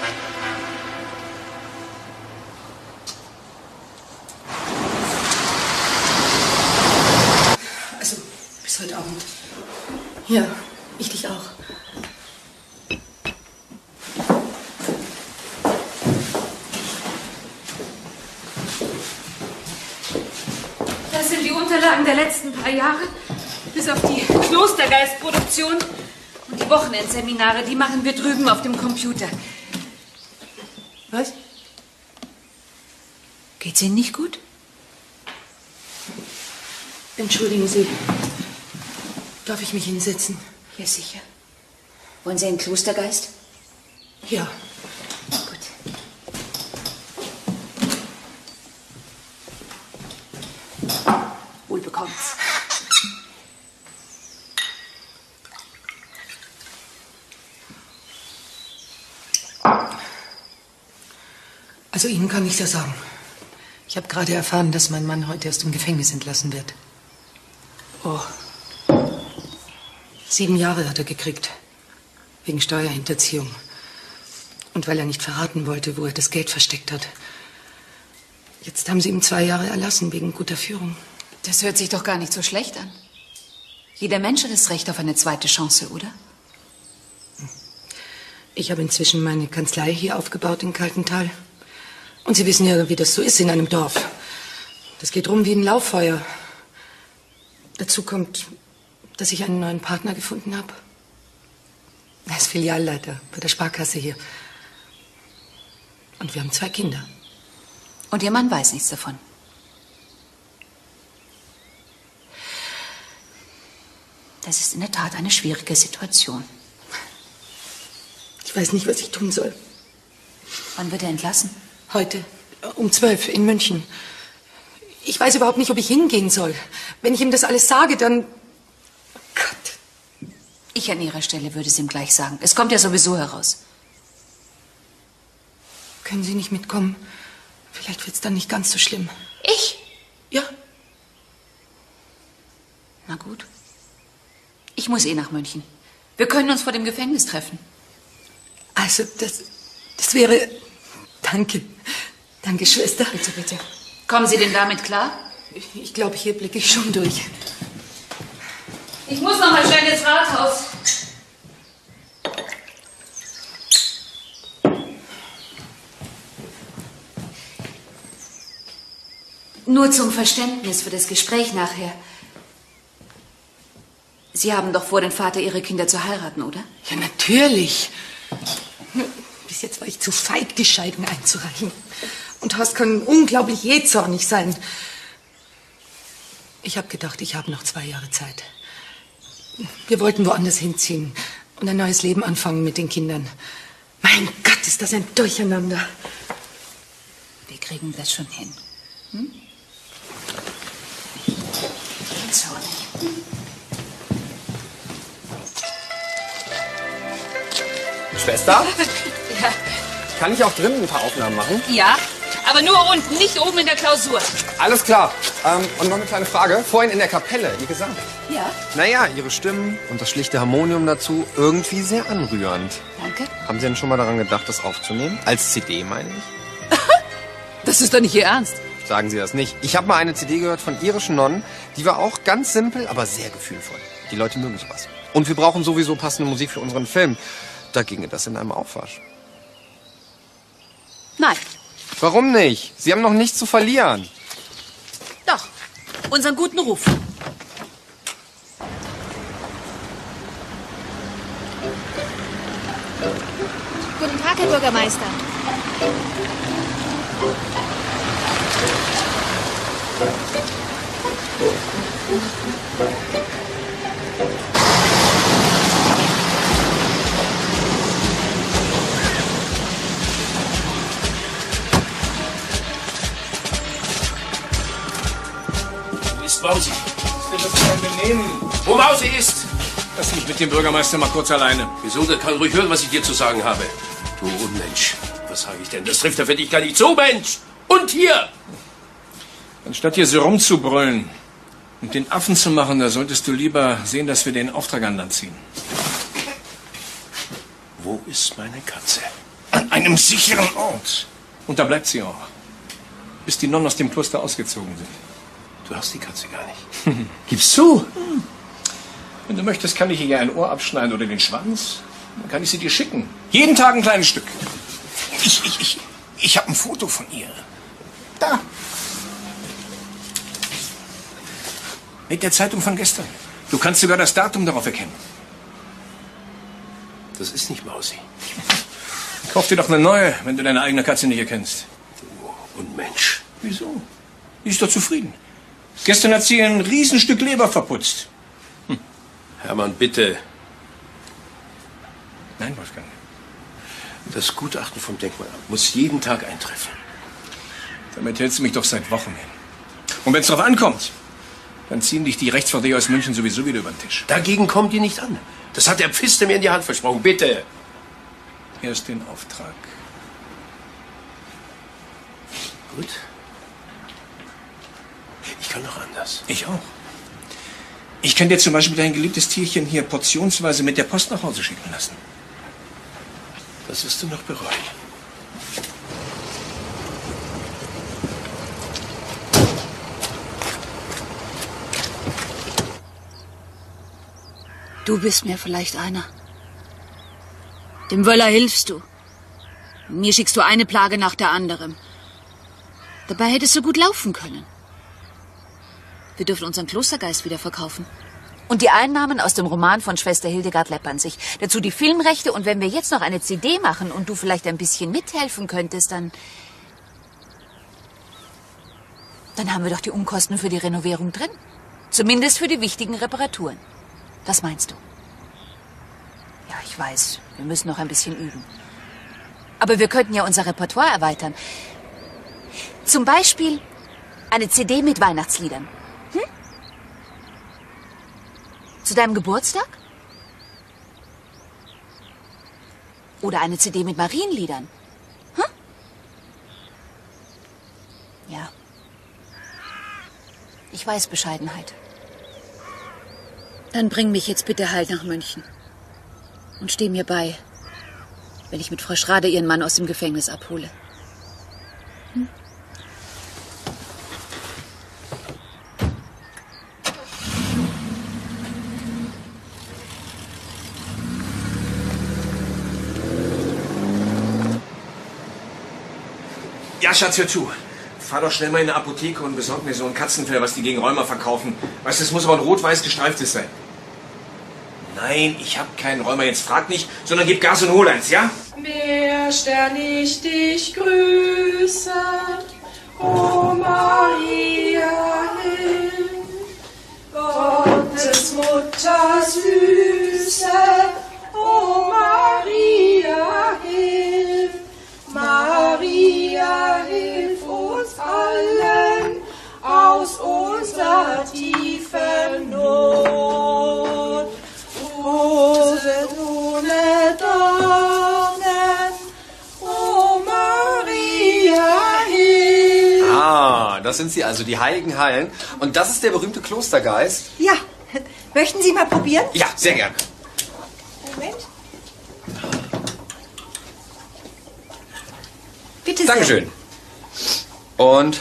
Also, bis heute Abend. Ja, ich dich auch. Das sind die Unterlagen der letzten paar Jahre. Bis auf die Klostergeistproduktion und die Wochenendseminare. Die machen wir drüben auf dem Computer. Was? Geht's Ihnen nicht gut? Entschuldigen Sie. Darf ich mich hinsetzen? Ja, sicher. Wollen Sie einen Klostergeist? Ja. Wohl bekommt's. Also Ihnen kann ich ja sagen. Ich habe gerade erfahren, dass mein Mann heute erst im Gefängnis entlassen wird. Oh. 7 Jahre hat er gekriegt. Wegen Steuerhinterziehung. Und weil er nicht verraten wollte, wo er das Geld versteckt hat. Jetzt haben sie ihm 2 Jahre erlassen, wegen guter Führung. Das hört sich doch gar nicht so schlecht an. Jeder Mensch hat das Recht auf eine zweite Chance, oder? Ich habe inzwischen meine Kanzlei hier aufgebaut in Kaltental. Und Sie wissen ja, wie das so ist in einem Dorf. Das geht rum wie ein Lauffeuer. Dazu kommt, dass ich einen neuen Partner gefunden habe. Er ist Filialleiter bei der Sparkasse hier. Und wir haben 2 Kinder. Und Ihr Mann weiß nichts davon? Das ist in der Tat eine schwierige Situation. Ich weiß nicht, was ich tun soll. Wann wird er entlassen? Heute, um 12 in München. Ich weiß überhaupt nicht, ob ich hingehen soll. Wenn ich ihm das alles sage, dann... Ich an Ihrer Stelle würde es ihm gleich sagen. Es kommt ja sowieso heraus. Können Sie nicht mitkommen? Vielleicht wird's dann nicht ganz so schlimm. Ich? Ja. Na gut. Ich muss nach München. Wir können uns vor dem Gefängnis treffen. Also, das wäre... Danke. Danke, Schwester. Bitte, bitte. Kommen Sie denn damit klar? Ich glaube, hier blicke ich schon durch. Ich muss noch mal schnell ins Rathaus. Nur zum Verständnis für das Gespräch nachher. Sie haben doch vor, den Vater Ihrer Kinder zu heiraten, oder? Ja, natürlich. Bis jetzt war ich zu feig, die Scheidung einzureichen. Und Horst kann unglaublich jähzornig sein. Ich habe gedacht, ich habe noch 2 Jahre Zeit. Wir wollten woanders hinziehen und ein neues Leben anfangen mit den Kindern. Mein Gott, ist das ein Durcheinander. Wir kriegen das schon hin. Hm? Zornig. Schwester? Ja. Kann ich auch drinnen ein paar Aufnahmen machen? Ja, aber nur unten, nicht oben in der Klausur. Alles klar. Und noch eine kleine Frage. Vorhin in der Kapelle, Ihr Gesang. Ja. Naja, Ihre Stimmen und das schlichte Harmonium dazu, irgendwie sehr anrührend. Danke. Haben Sie denn schon mal daran gedacht, das aufzunehmen? Als CD, meine ich? Das ist doch nicht Ihr Ernst. Sagen Sie das nicht. Ich habe mal eine CD gehört von irischen Nonnen, die war auch ganz simpel, aber sehr gefühlvoll. Die Leute mögen sowas. Und wir brauchen sowieso passende Musik für unseren Film. Da ginge das in einem Aufwasch. Nein. Warum nicht? Sie haben noch nichts zu verlieren. Doch. Unseren guten Ruf. Guten Tag, Herr Bürgermeister. Wo ist Mausi? Was ist denn das für ein Benehmen? Wo Mausi ist? Lass mich mit dem Bürgermeister mal kurz alleine. Wieso? Der kann ruhig hören, was ich dir zu sagen habe. Du Unmensch. Was sage ich denn? Das trifft ja für dich gar nicht zu, Mensch. Und hier! Anstatt hier so rumzubrüllen und den Affen zu machen, da solltest du lieber sehen, dass wir den Auftrag an Land ziehen. Wo ist meine Katze? An einem sicheren Ort. Und da bleibt sie auch. Bis die Nonnen aus dem Kloster ausgezogen sind. Du hast die Katze gar nicht. Gib's zu. Wenn du möchtest, kann ich ihr ein Ohr abschneiden oder den Schwanz. Dann kann ich sie dir schicken. Jeden Tag ein kleines Stück. Ich habe ein Foto von ihr. Da. Mit der Zeitung von gestern. Du kannst sogar das Datum darauf erkennen. Das ist nicht Mausi. Kauf dir doch eine neue, wenn du deine eigene Katze nicht erkennst. Du Unmensch. Wieso? Die ist doch zufrieden. Gestern hat sie ein Riesenstück Leber verputzt. Hermann, bitte. Nein, Wolfgang. Das Gutachten vom Denkmalamt muss jeden Tag eintreffen. Damit hältst du mich doch seit Wochen hin. Und wenn es darauf ankommt, dann ziehen dich die Rechtsverteidiger aus München sowieso wieder über den Tisch. Dagegen kommt die nicht an. Das hat der Pfister mir in die Hand versprochen. Bitte. Erst den Auftrag. Gut. Ich kann noch anders. Ich auch. Ich kann dir zum Beispiel dein geliebtes Tierchen hier portionsweise mit der Post nach Hause schicken lassen. Das wirst du noch bereuen. Du bist mir vielleicht einer. Dem Wöller hilfst du. Und mir schickst du eine Plage nach der anderen. Dabei hättest du gut laufen können. Wir dürfen unseren Klostergeist wieder verkaufen. Und die Einnahmen aus dem Roman von Schwester Hildegard läppern sich. Dazu die Filmrechte. Und wenn wir jetzt noch eine CD machen und du vielleicht ein bisschen mithelfen könntest, dann haben wir doch die Unkosten für die Renovierung drin. Zumindest für die wichtigen Reparaturen. Was meinst du? Ja, ich weiß, wir müssen noch ein bisschen üben. Aber wir könnten ja unser Repertoire erweitern. Zum Beispiel eine CD mit Weihnachtsliedern. Zu deinem Geburtstag? Oder eine CD mit Marienliedern? Hm? Ja. Ich weiß Bescheidenheit. Dann bring mich jetzt bitte heil nach München. Und steh mir bei, wenn ich mit Frau Schrader ihren Mann aus dem Gefängnis abhole. Hm? Ja, Schatz, hör zu. Fahr doch schnell mal in eine Apotheke und besorg mir so ein Katzenfell, was die gegen Rheuma verkaufen. Weißt du, es muss aber ein rot-weiß gestreiftes sein. Nein, ich hab keinen Rheuma. Jetzt frag nicht, sondern gib Gas und hol eins, ja? Mehr Stern ich dich grüße, o Maria, hilf, Gottes Mutter süße, o Maria, hilf, Maria, hilf uns allen aus unserer tiefen Not. Rose ohne Dornen, o Maria, hilf. Ah, das sind sie also, die heiligen Hallen. Und das ist der berühmte Klostergeist. Ja, möchten Sie mal probieren? Ja, sehr gerne. Moment. Bitte sehr. Dankeschön. Und...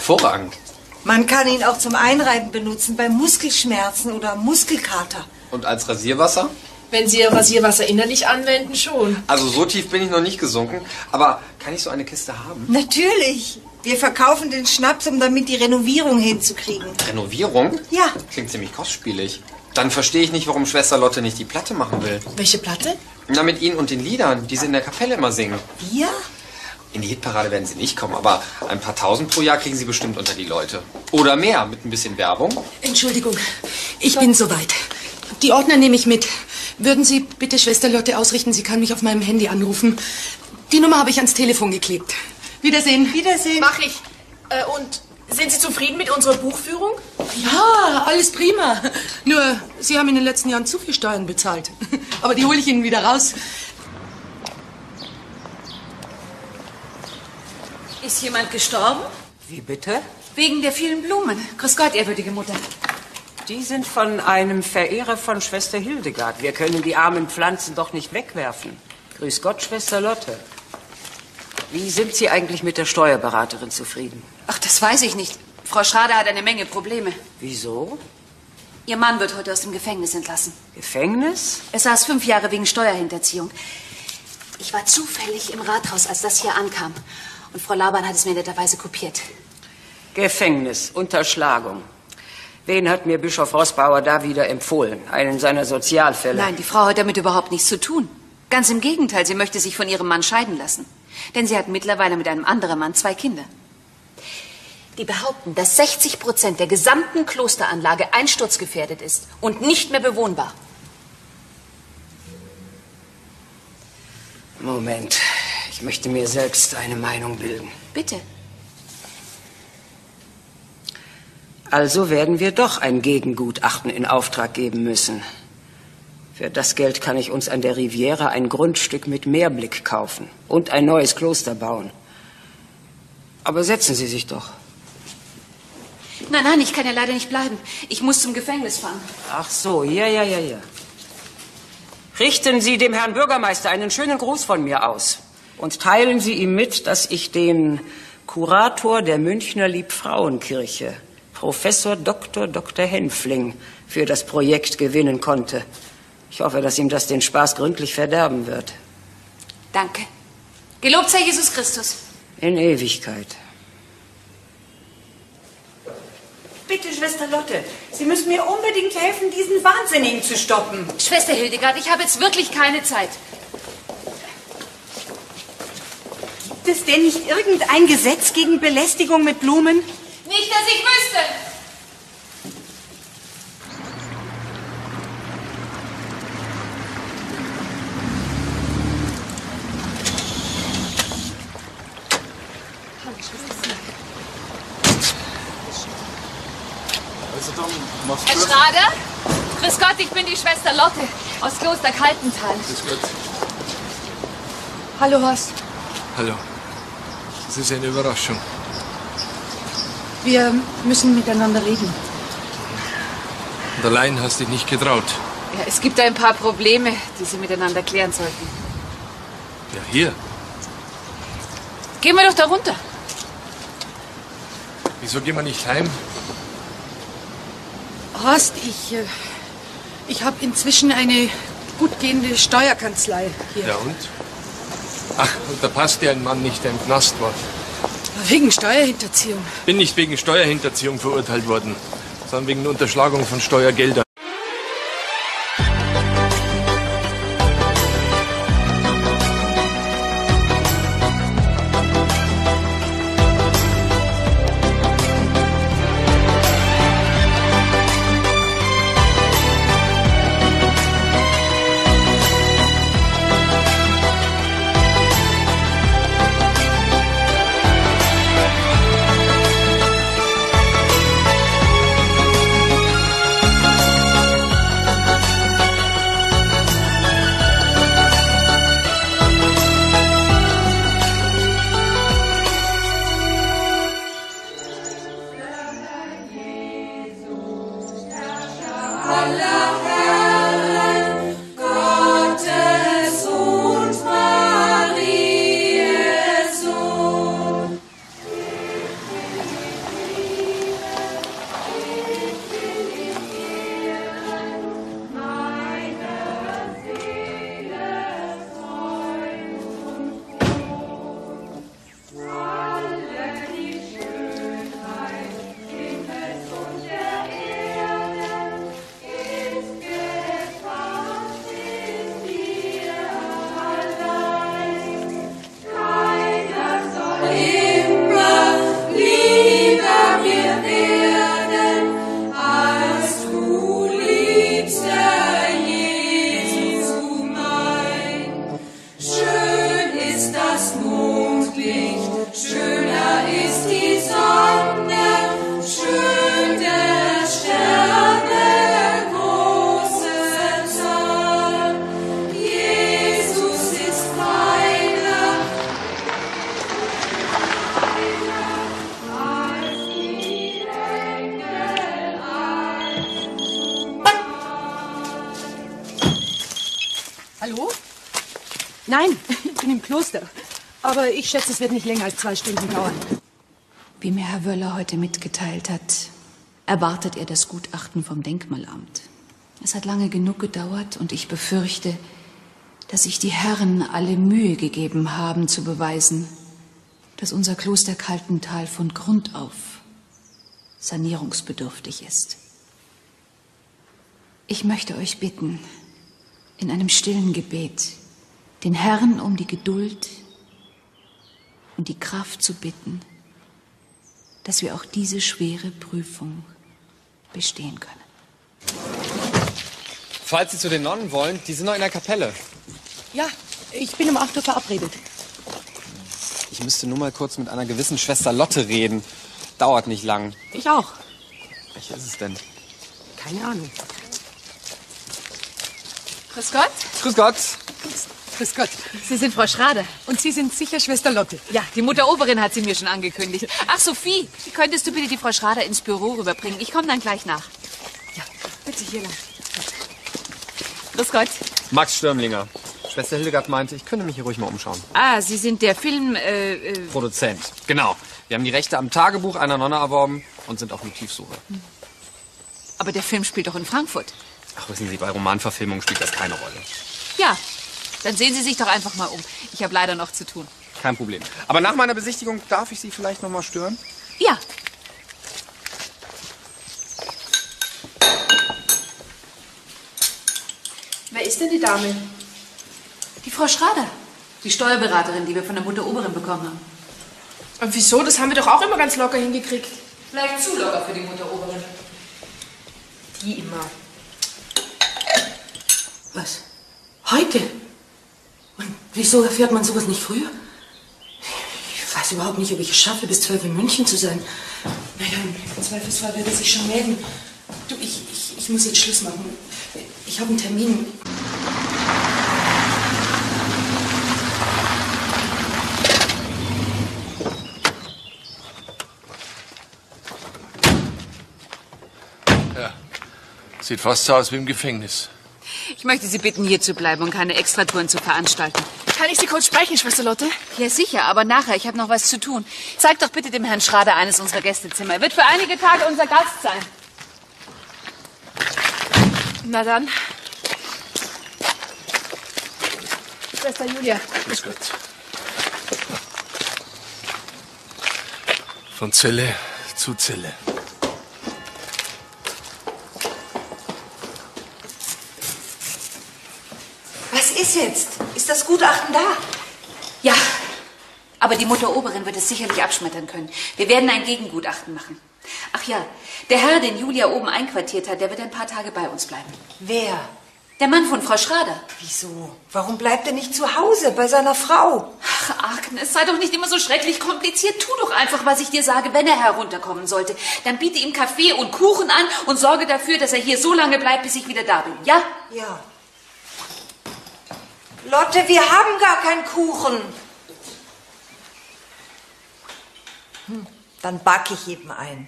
Hervorragend. Man kann ihn auch zum Einreiben benutzen, bei Muskelschmerzen oder Muskelkater. Und als Rasierwasser? Wenn Sie Ihr Rasierwasser innerlich anwenden, schon. Also so tief bin ich noch nicht gesunken. Aber kann ich so eine Kiste haben? Natürlich. Wir verkaufen den Schnaps, um damit die Renovierung hinzukriegen. Renovierung? Ja. Klingt ziemlich kostspielig. Dann verstehe ich nicht, warum Schwester Lotte nicht die Platte machen will. Welche Platte? Na, mit Ihnen und den Liedern, die Sie in der Kapelle immer singen. Wir? In die Hitparade werden Sie nicht kommen, aber ein paar Tausend pro Jahr kriegen Sie bestimmt unter die Leute. Oder mehr, mit ein bisschen Werbung. Entschuldigung, ich bin soweit. Die Ordner nehme ich mit. Würden Sie bitte Schwester Lotte ausrichten, sie kann mich auf meinem Handy anrufen. Die Nummer habe ich ans Telefon geklebt. Wiedersehen. Wiedersehen. Mach ich. Und sind Sie zufrieden mit unserer Buchführung? Ja, alles prima. Nur, Sie haben in den letzten Jahren zu viel Steuern bezahlt. Aber die hole ich Ihnen wieder raus. Ist jemand gestorben? Wie bitte? Wegen der vielen Blumen. Grüß Gott, ehrwürdige Mutter. Die sind von einem Verehrer von Schwester Hildegard. Wir können die armen Pflanzen doch nicht wegwerfen. Grüß Gott, Schwester Lotte. Wie sind Sie eigentlich mit der Steuerberaterin zufrieden? Ach, das weiß ich nicht. Frau Schrader hat eine Menge Probleme. Wieso? Ihr Mann wird heute aus dem Gefängnis entlassen. Gefängnis? Er saß 5 Jahre wegen Steuerhinterziehung. Ich war zufällig im Rathaus, als das hier ankam. Und Frau Laban hat es mir netterweise kopiert. Gefängnis, Unterschlagung. Wen hat mir Bischof Rossbauer da wieder empfohlen? Einen seiner Sozialfälle? Nein, die Frau hat damit überhaupt nichts zu tun. Ganz im Gegenteil, sie möchte sich von ihrem Mann scheiden lassen. Denn sie hat mittlerweile mit einem anderen Mann 2 Kinder. Die behaupten, dass 60% der gesamten Klosteranlage einsturzgefährdet ist und nicht mehr bewohnbar. Moment, ich möchte mir selbst eine Meinung bilden. Bitte. Also werden wir doch ein Gegengutachten in Auftrag geben müssen. Für das Geld kann ich uns an der Riviera ein Grundstück mit Meerblick kaufen und ein neues Kloster bauen. Aber setzen Sie sich doch. Nein, nein, ich kann ja leider nicht bleiben. Ich muss zum Gefängnis fahren. Ach so, ja. Richten Sie dem Herrn Bürgermeister einen schönen Gruß von mir aus. Und teilen Sie ihm mit, dass ich den Kurator der Münchner Liebfrauenkirche, Professor Dr. Henfling, für das Projekt gewinnen konnte. Ich hoffe, dass ihm das den Spaß gründlich verderben wird. Danke. Gelobt sei Jesus Christus. In Ewigkeit. Bitte, Schwester Lotte, Sie müssen mir unbedingt helfen, diesen Wahnsinnigen zu stoppen. Schwester Hildegard, ich habe jetzt wirklich keine Zeit. Gibt es denn nicht irgendein Gesetz gegen Belästigung mit Blumen? Nicht, dass ich wüsste. Herr Schrader? Grüß Gott, ich bin die Schwester Lotte aus Kloster Kaltental. Grüß Gott. Hallo, Horst. Hallo. Das ist eine Überraschung. Wir müssen miteinander reden. Und allein hast du dich nicht getraut. Ja, es gibt ein paar Probleme, die Sie miteinander klären sollten. Ja, hier. Gehen wir doch da runter. Wieso gehen wir nicht heim? Horst, ich habe inzwischen eine gut gehende Steuerkanzlei hier. Ja, und? Ach, und da passt dir ein Mann nicht, der im Knast war. Wegen Steuerhinterziehung. Bin nicht wegen Steuerhinterziehung verurteilt worden, sondern wegen Unterschlagung von Steuergeldern. Hallo? Nein, ich bin im Kloster. Aber ich schätze, es wird nicht länger als 2 Stunden dauern. Wie mir Herr Wöller heute mitgeteilt hat, erwartet er das Gutachten vom Denkmalamt. Es hat lange genug gedauert und ich befürchte, dass sich die Herren alle Mühe gegeben haben, zu beweisen, dass unser Kloster Kaltental von Grund auf sanierungsbedürftig ist. Ich möchte euch bitten, in einem stillen Gebet den Herrn um die Geduld und die Kraft zu bitten, dass wir auch diese schwere Prüfung bestehen können. Falls Sie zu den Nonnen wollen, die sind noch in der Kapelle. Ja, ich bin um 8 Uhr verabredet. Ich müsste nur mal kurz mit einer gewissen Schwester Lotte reden. Dauert nicht lang. Ich auch. Welche ist es denn? Keine Ahnung. Grüß Gott. Grüß Gott. Grüß Gott. Sie sind Frau Schrader. Und Sie sind sicher Schwester Lotte. Ja, die Mutter Oberin hat sie mir schon angekündigt. Ach, Sophie, könntest du bitte die Frau Schrader ins Büro rüberbringen? Ich komme dann gleich nach. Ja, bitte hier lang. Grüß Gott. Max Stürmlinger. Schwester Hildegard meinte, ich könnte mich hier ruhig mal umschauen. Ah, Sie sind der Produzent. Genau. Wir haben die Rechte am Tagebuch einer Nonne erworben und sind auf Motivsuche. Aber der Film spielt doch in Frankfurt. Ach, wissen Sie, bei Romanverfilmungen spielt das keine Rolle. Ja, dann sehen Sie sich doch einfach mal um. Ich habe leider noch zu tun. Kein Problem. Aber nach meiner Besichtigung darf ich Sie vielleicht noch mal stören? Ja. Wer ist denn die Dame? Die Frau Schrader, die Steuerberaterin, die wir von der Mutter Oberin bekommen haben. Und wieso? Das haben wir doch auch immer ganz locker hingekriegt. Vielleicht zu locker für die Mutter Oberin. Die immer. Was? Heute? Und wieso erfährt man sowas nicht früher? Ich weiß überhaupt nicht, ob ich es schaffe, bis 12 in München zu sein. Naja, im Zweifelsfall wird er sich schon melden. Du, ich muss jetzt Schluss machen. Ich habe einen Termin. Ja, sieht fast so aus wie im Gefängnis. Ich möchte Sie bitten, hier zu bleiben und keine Extratouren zu veranstalten. Kann ich Sie kurz sprechen, Schwester Lotte? Ja, sicher, aber nachher. Ich habe noch was zu tun. Zeig doch bitte dem Herrn Schrader eines unserer Gästezimmer. Er wird für einige Tage unser Gast sein. Na dann. Schwester Julia. Grüß Gott. Von Zelle zu Zelle. Was ist jetzt? Ist das Gutachten da? Ja, aber die Mutter Oberin wird es sicherlich abschmettern können. Wir werden ein Gegengutachten machen. Ach ja, der Herr, den Julia oben einquartiert hat, der wird ein paar Tage bei uns bleiben. Wer? Der Mann von Frau Schrader. Wieso? Warum bleibt er nicht zu Hause bei seiner Frau? Ach, Agnes, sei doch nicht immer so schrecklich kompliziert. Tu doch einfach, was ich dir sage, wenn er herunterkommen sollte. Dann biete ihm Kaffee und Kuchen an und sorge dafür, dass er hier so lange bleibt, bis ich wieder da bin. Ja? Ja. Lotte, wir haben gar keinen Kuchen. Dann backe ich eben ein.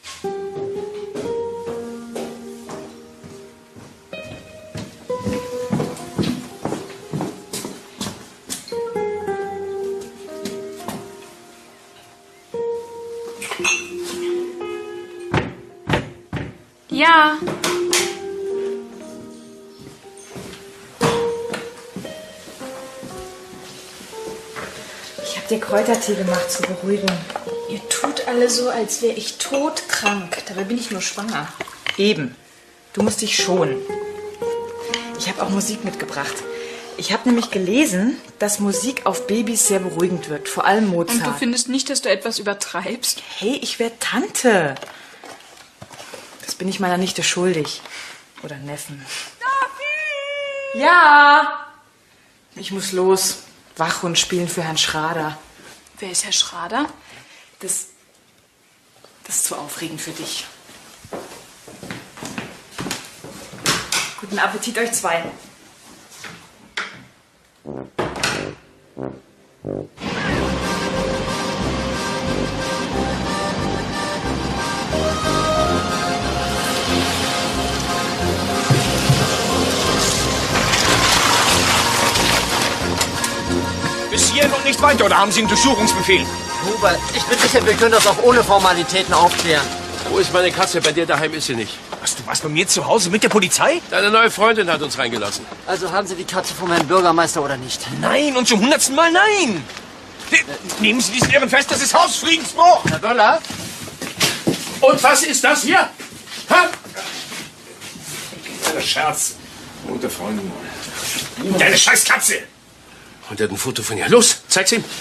Ja. Ich habe dir Kräutertee gemacht, zu beruhigen. Ihr tut alle so, als wäre ich todkrank. Dabei bin ich nur schwanger. Eben. Du musst dich schonen. Ich habe auch Musik mitgebracht. Ich habe nämlich gelesen, dass Musik auf Babys sehr beruhigend wirkt. Vor allem Mozart. Und du findest nicht, dass du etwas übertreibst? Hey, ich werde Tante. Das bin ich meiner Nichte schuldig. Oder Neffen. Sophie! Ja! Ich muss los. Wachhund spielen für Herrn Schrader. Wer ist Herr Schrader? Das ist zu aufregend für dich. Guten Appetit euch zwei. nicht weiter oder haben Sie einen Durchsuchungsbefehl? Huber, ich bin sicher, wir können das auch ohne Formalitäten aufklären. Wo ist meine Katze? Bei dir daheim ist sie nicht. Was, du warst bei mir zu Hause mit der Polizei? Deine neue Freundin hat uns reingelassen. Also haben Sie die Katze vom Herrn Bürgermeister oder nicht? Nein, und zum 100. Mal nein! Nehmen Sie diesen Ehren fest, das ist Hausfriedensbruch! Herr Böller? Und was ist das hier? Ha? Kleiner Scherz. Gute Freundin. Deine scheiß Katze! Und er hat ein Foto von ihr. Los, zeig's ihm.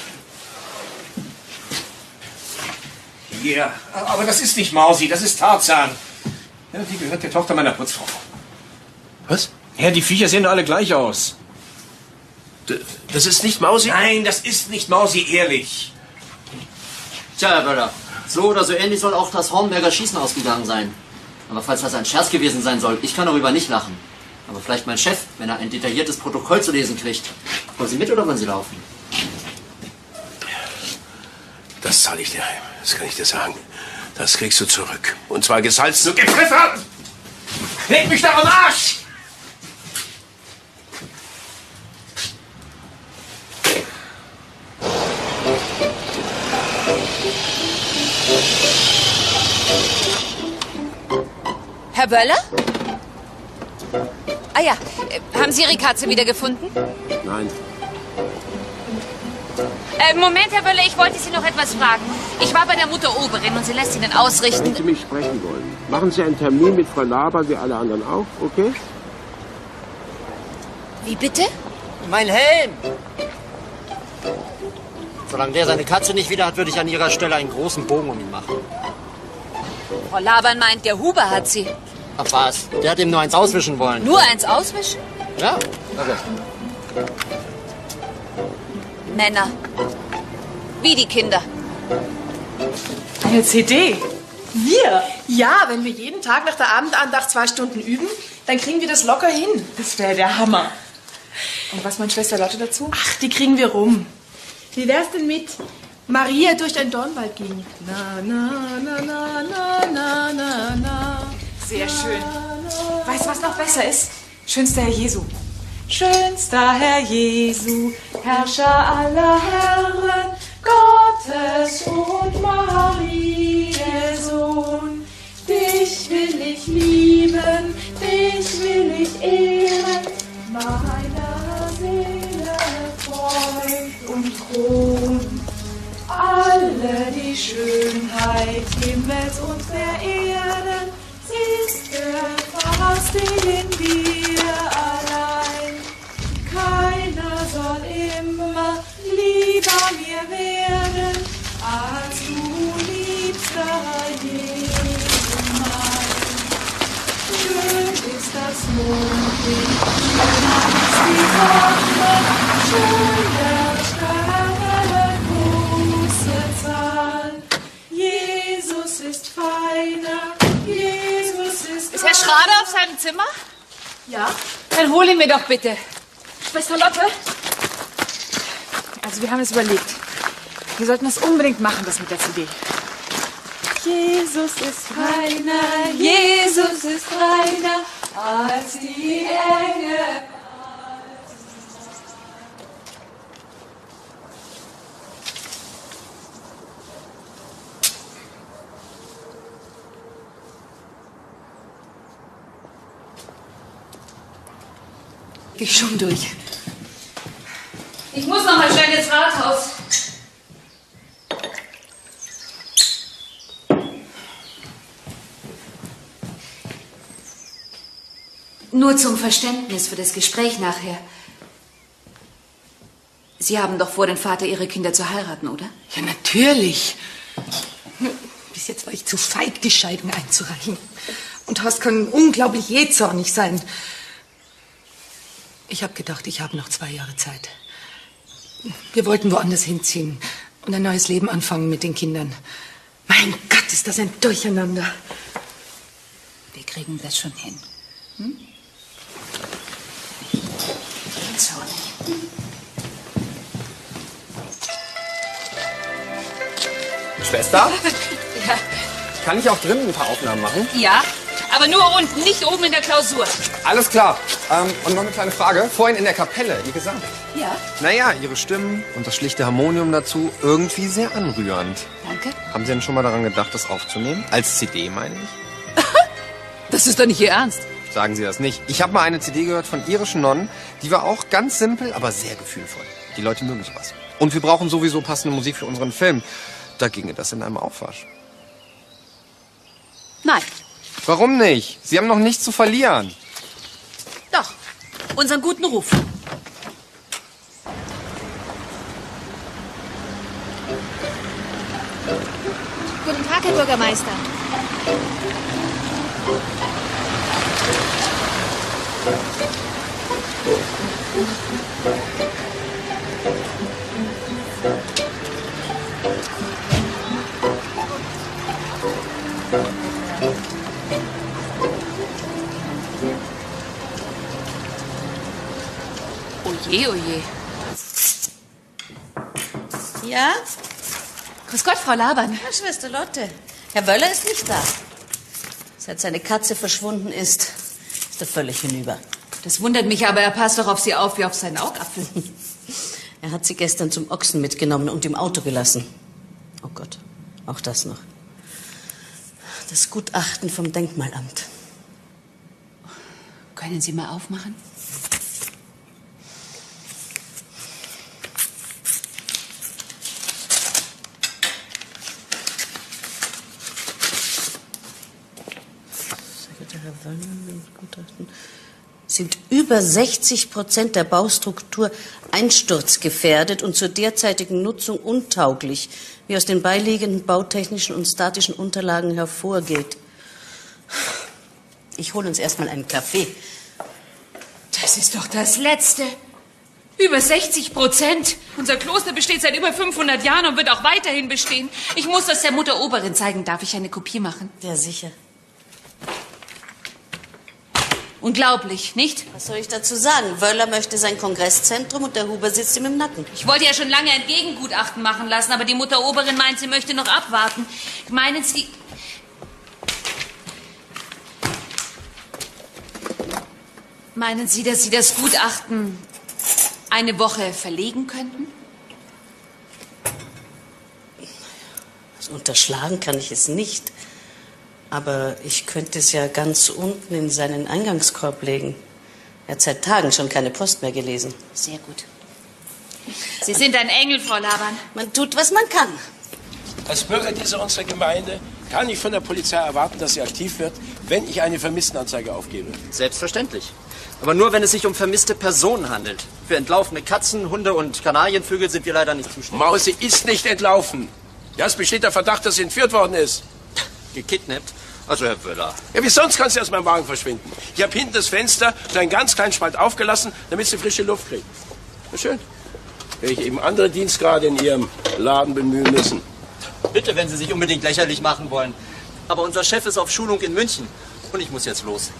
Ja, aber das ist nicht Mausi, das ist Tarzan. Ja, die gehört der Tochter meiner Putzfrau. Was? Ja, die Viecher sehen alle gleich aus. Das ist nicht Mausi? Nein, das ist nicht Mausi, ehrlich. Tja, Herr Böller, so oder so ähnlich soll auch das Hornberger Schießen ausgegangen sein. Aber falls das ein Scherz gewesen sein soll, ich kann darüber nicht lachen. Aber vielleicht mein Chef, wenn er ein detailliertes Protokoll zu lesen kriegt. Wollen Sie mit oder wollen Sie laufen? Das zahle ich dir heim. Das kann ich dir sagen. Das kriegst du zurück. Und zwar gesalzen und gepfeffert. Leg mich da am Arsch! Herr Böller? Ah ja, haben Sie Ihre Katze wiedergefunden? Nein. Moment, Herr Böller, ich wollte Sie noch etwas fragen. Ich war bei der Mutter Oberin und sie lässt Ihnen ausrichten. Wenn Sie mich sprechen wollen, machen Sie einen Termin mit Frau Laber, wie alle anderen auch, okay? Wie bitte? Mein Helm! Solange der seine Katze nicht wieder hat, würde ich an Ihrer Stelle einen großen Bogen um ihn machen. Frau Labern meint, der Huber hat sie. Ach was, der hat ihm nur eins auswischen wollen. Nur eins auswischen? Ja, okay. Männer. Wie die Kinder. Eine CD? Wir? Ja, wenn wir jeden Tag nach der Abendandacht 2 Stunden üben, dann kriegen wir das locker hin. Das wäre der Hammer. Und was meint Schwester Lotte dazu? Ach, die kriegen wir rum. Wie wär's denn mit Maria durch den Dornwald ging? Na, na, na, na, na, na, na, na. Sehr schön. Weißt du, was noch besser ist? Schönster Herr Jesu. Schönster Herr Jesu, Herrscher aller Herren, Gottes und Marie, der Sohn. Dich will ich lieben, dich will ich ehren, meiner Seele Freund und Thron. Alle die Schönheit Himmels und der Erden, sie ist gefasst in dir allein. Keiner soll immer lieber mir werden, als du liebster Jesu mein. Schön ist das Mondlicht, schöner ist die Sonne, schön der Sterne große Zahl. Jesus ist feiner, Jesus ist Ist Herr Schrader auf seinem Zimmer? Ja. Dann hol ihn mir doch bitte. Schwester Lotte? Also wir haben es überlegt. Wir sollten das unbedingt machen, das mit der CD. Jesus ist reiner, Jesus ist reiner als die Engel. Geh schon durch. Ich muss noch mal schnell ins Rathaus. Nur zum Verständnis für das Gespräch nachher. Sie haben doch vor, den Vater Ihrer Kinder zu heiraten, oder? Ja, natürlich. Bis jetzt war ich zu feig, die Scheidung einzureichen. Und Horst kann unglaublich jähzornig sein. Ich habe gedacht, ich habe noch 2 Jahre Zeit. Wir wollten woanders hinziehen und ein neues Leben anfangen mit den Kindern. Mein Gott, ist das ein Durcheinander. Wir kriegen das schon hin. Hm? So. Schwester? Ja. Kann ich auch drinnen ein paar Aufnahmen machen? Ja, Aber nur unten, nicht oben in der Klausur. Alles klar. Und noch eine kleine Frage. Vorhin in der Kapelle, Ihr Gesang. Ja? Naja, Ihre Stimmen und das schlichte Harmonium dazu, irgendwie sehr anrührend. Danke. Haben Sie denn schon mal daran gedacht, das aufzunehmen? Als CD, meine ich? Das ist doch nicht Ihr Ernst. Sagen Sie das nicht. Ich habe mal eine CD gehört von irischen Nonnen. Die war auch ganz simpel, aber sehr gefühlvoll. Die Leute mögen sowas. Und wir brauchen sowieso passende Musik für unseren Film. Da ginge das in einem Aufwasch. Nein. Warum nicht? Sie haben noch nichts zu verlieren. Doch. Unseren guten Ruf. Guten Tag, Herr Bürgermeister. Oje, oje. Ja? Grüß Gott, Frau Laban. Ja, Schwester Lotte. Herr Wöller ist nicht da. Seit seine Katze verschwunden ist er völlig hinüber. Das wundert mich, aber er passt doch auf Sie auf wie auf seinen Augapfel. Er hat sie gestern zum Ochsen mitgenommen und im Auto gelassen. Oh Gott, auch das noch. Das Gutachten vom Denkmalamt. Können Sie mal aufmachen? Herr Wöller, Gutachten sind über 60% der Baustruktur einsturzgefährdet und zur derzeitigen Nutzung untauglich, wie aus den beiliegenden bautechnischen und statischen Unterlagen hervorgeht. Ich hole uns erstmal einen Kaffee. Das ist doch das Letzte. Über 60%. Unser Kloster besteht seit über 500 Jahren und wird auch weiterhin bestehen. Ich muss das der Mutter Oberin zeigen. Darf ich eine Kopie machen? Ja, sicher. Unglaublich, nicht? Was soll ich dazu sagen? Wöller möchte sein Kongresszentrum und der Huber sitzt ihm im Nacken. Ich wollte ja schon lange ein Gegengutachten machen lassen, aber die Mutter Oberin meint, sie möchte noch abwarten. Meinen Sie... Meinen Sie, dass Sie das Gutachten eine Woche verlegen könnten? Also unterschlagen kann ich es nicht. Aber ich könnte es ja ganz unten in seinen Eingangskorb legen. Er hat seit Tagen schon keine Post mehr gelesen. Sehr gut. Sie sind ein Engel, Frau Laban. Man tut, was man kann. Als Bürger dieser unserer Gemeinde kann ich von der Polizei erwarten, dass sie aktiv wird, wenn ich eine Vermisstenanzeige aufgebe. Selbstverständlich. Aber nur, wenn es sich um vermisste Personen handelt. Für entlaufene Katzen, Hunde und Kanarienvögel sind wir leider nicht zuständig. Mausi ist nicht entlaufen. Ja, es besteht der Verdacht, dass sie entführt worden ist. Gekidnappt? Also, Herr Wöller. Ja, wie sonst kann sie aus meinem Wagen verschwinden? Ich habe hinten das Fenster und einen ganz kleinen Spalt aufgelassen, damit sie frische Luft kriegt. Na schön. Hätte ich eben andere Dienstgrade in Ihrem Laden bemühen müssen. Bitte, wenn Sie sich unbedingt lächerlich machen wollen. Aber unser Chef ist auf Schulung in München. Und ich muss jetzt los.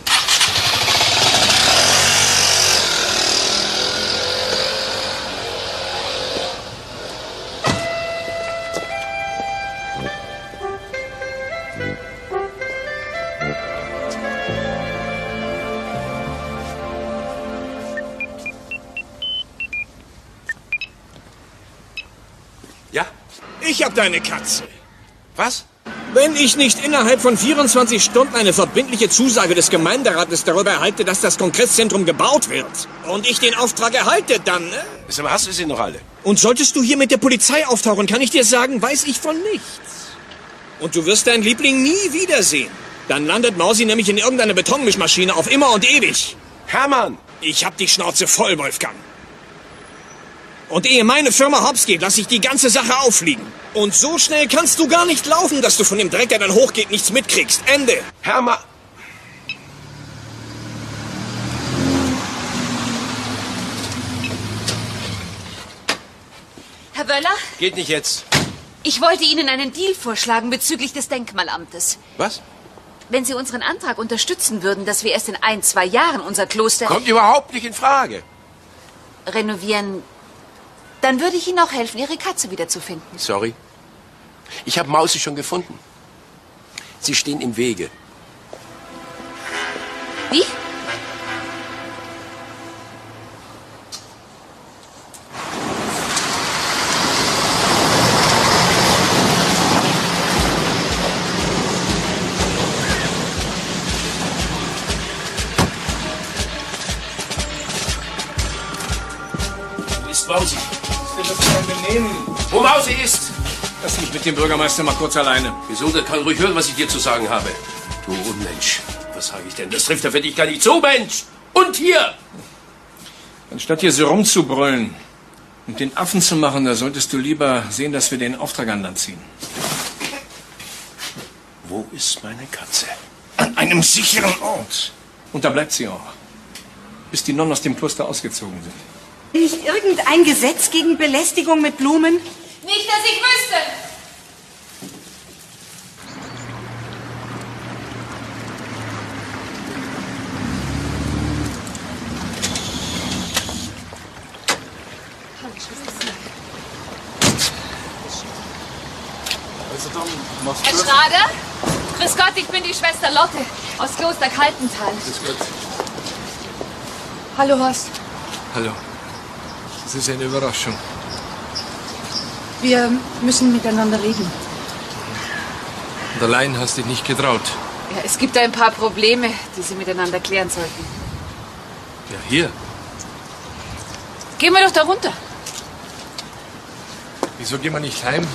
Ja? Ich hab deine Katze. Was? Wenn ich nicht innerhalb von 24 Stunden eine verbindliche Zusage des Gemeinderates darüber erhalte, dass das Kongresszentrum gebaut wird und ich den Auftrag erhalte, dann... Wieso hast du sie noch alle? Und solltest du hier mit der Polizei auftauchen, kann ich dir sagen, weiß ich von nichts. Und du wirst deinen Liebling nie wiedersehen. Dann landet Mausi nämlich in irgendeiner Betonmischmaschine auf immer und ewig. Hermann! Ich hab die Schnauze voll, Wolfgang. Und ehe meine Firma hops geht, lasse ich die ganze Sache auffliegen. Und so schnell kannst du gar nicht laufen, dass du von dem Dreck, der dann hochgeht, nichts mitkriegst. Ende. Hermann! Herr Wöller? Geht nicht jetzt. Ich wollte Ihnen einen Deal vorschlagen bezüglich des Denkmalamtes. Was? Wenn Sie unseren Antrag unterstützen würden, dass wir erst in 1-2 Jahren unser Kloster... Kommt überhaupt nicht in Frage. ...renovieren, dann würde ich Ihnen auch helfen, Ihre Katze wiederzufinden. Sorry. Ich habe Mausi schon gefunden. Sie stehen im Wege. Wie? Wo ist Mausi? Was ist denn das für ein Benehmen? Wo Mausi ist? Lass mich mit dem Bürgermeister mal kurz alleine. Wieso? Der kann ruhig hören, was ich dir zu sagen habe. Du Unmensch. Was sage ich denn? Das trifft ja für dich gar nicht zu, Mensch! Und hier! Anstatt hier so rumzubrüllen und den Affen zu machen, da solltest du lieber sehen, dass wir den Auftrag an Land ziehen. Wo ist meine Katze? An einem sicheren Ort. Und da bleibt sie auch. Bis die Nonnen aus dem Kloster ausgezogen sind. Nicht irgendein Gesetz gegen Belästigung mit Blumen? Nicht, dass ich wüsste. Also Herr Schrader? Grüß Gott, ich bin die Schwester Lotte aus Kloster Kaltental. Grüß Gott. Hallo, Horst. Hallo. Das ist eine Überraschung. Wir müssen miteinander reden. Und allein hast du dich nicht getraut. Ja, es gibt ein paar Probleme, die Sie miteinander klären sollten. Ja, hier. Gehen wir doch da runter. Wieso gehen wir nicht heim?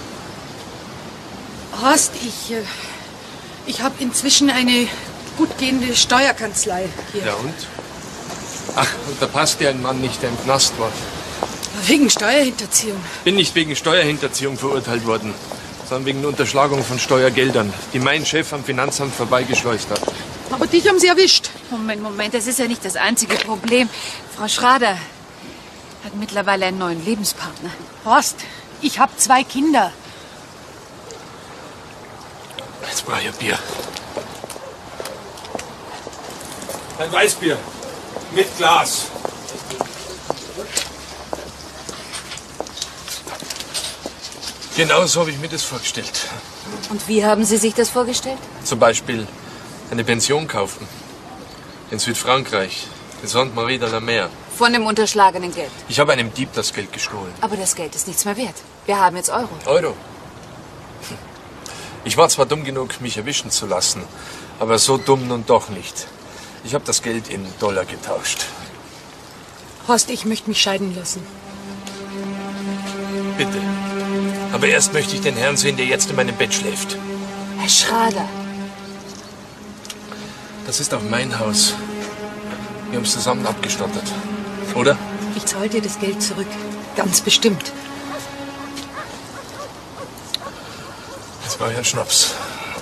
Horst, ich habe inzwischen eine gut gehende Steuerkanzlei hier. Ja und? Ach, und da passt dir ein Mann nicht, der im Knast war. Wegen Steuerhinterziehung. Bin nicht wegen Steuerhinterziehung verurteilt worden, sondern wegen Unterschlagung von Steuergeldern, die mein Chef am Finanzamt vorbeigeschleust hat. Aber dich haben sie erwischt. Moment, das ist ja nicht das einzige Problem. Frau Schrader hat mittlerweile einen neuen Lebenspartner. Horst, ich habe 2 Kinder. Jetzt brauche ich ein Bier. Ein Weißbier. Mit Glas. Genau so habe ich mir das vorgestellt. Und wie haben Sie sich das vorgestellt? Zum Beispiel eine Pension kaufen. In Südfrankreich. In Sainte-Marie de la Mer. Von dem unterschlagenen Geld. Ich habe einem Dieb das Geld gestohlen. Aber das Geld ist nichts mehr wert. Wir haben jetzt Euro. Euro? Ich war zwar dumm genug, mich erwischen zu lassen, aber so dumm nun doch nicht. Ich habe das Geld in Dollar getauscht. Horst, ich möchte mich scheiden lassen. Bitte. Aber erst möchte ich den Herrn sehen, der jetzt in meinem Bett schläft. Herr Schrader. Das ist auch mein Haus. Wir haben es zusammen abgestottert. Oder? Ich zahle dir das Geld zurück. Ganz bestimmt. Jetzt brauche ich einen Schnaps.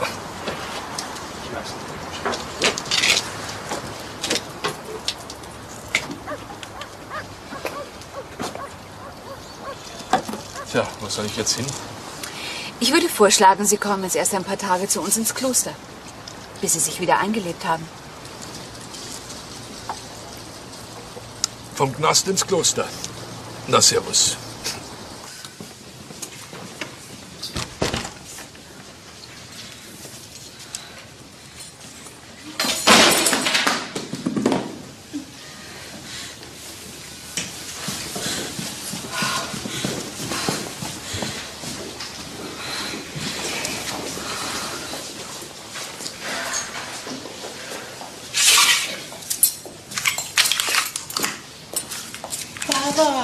Tja, wo soll ich jetzt hin? Ich würde vorschlagen, Sie kommen jetzt erst ein paar Tage zu uns ins Kloster. Bis Sie sich wieder eingelebt haben. Vom Knast ins Kloster. Na, servus. Barbara.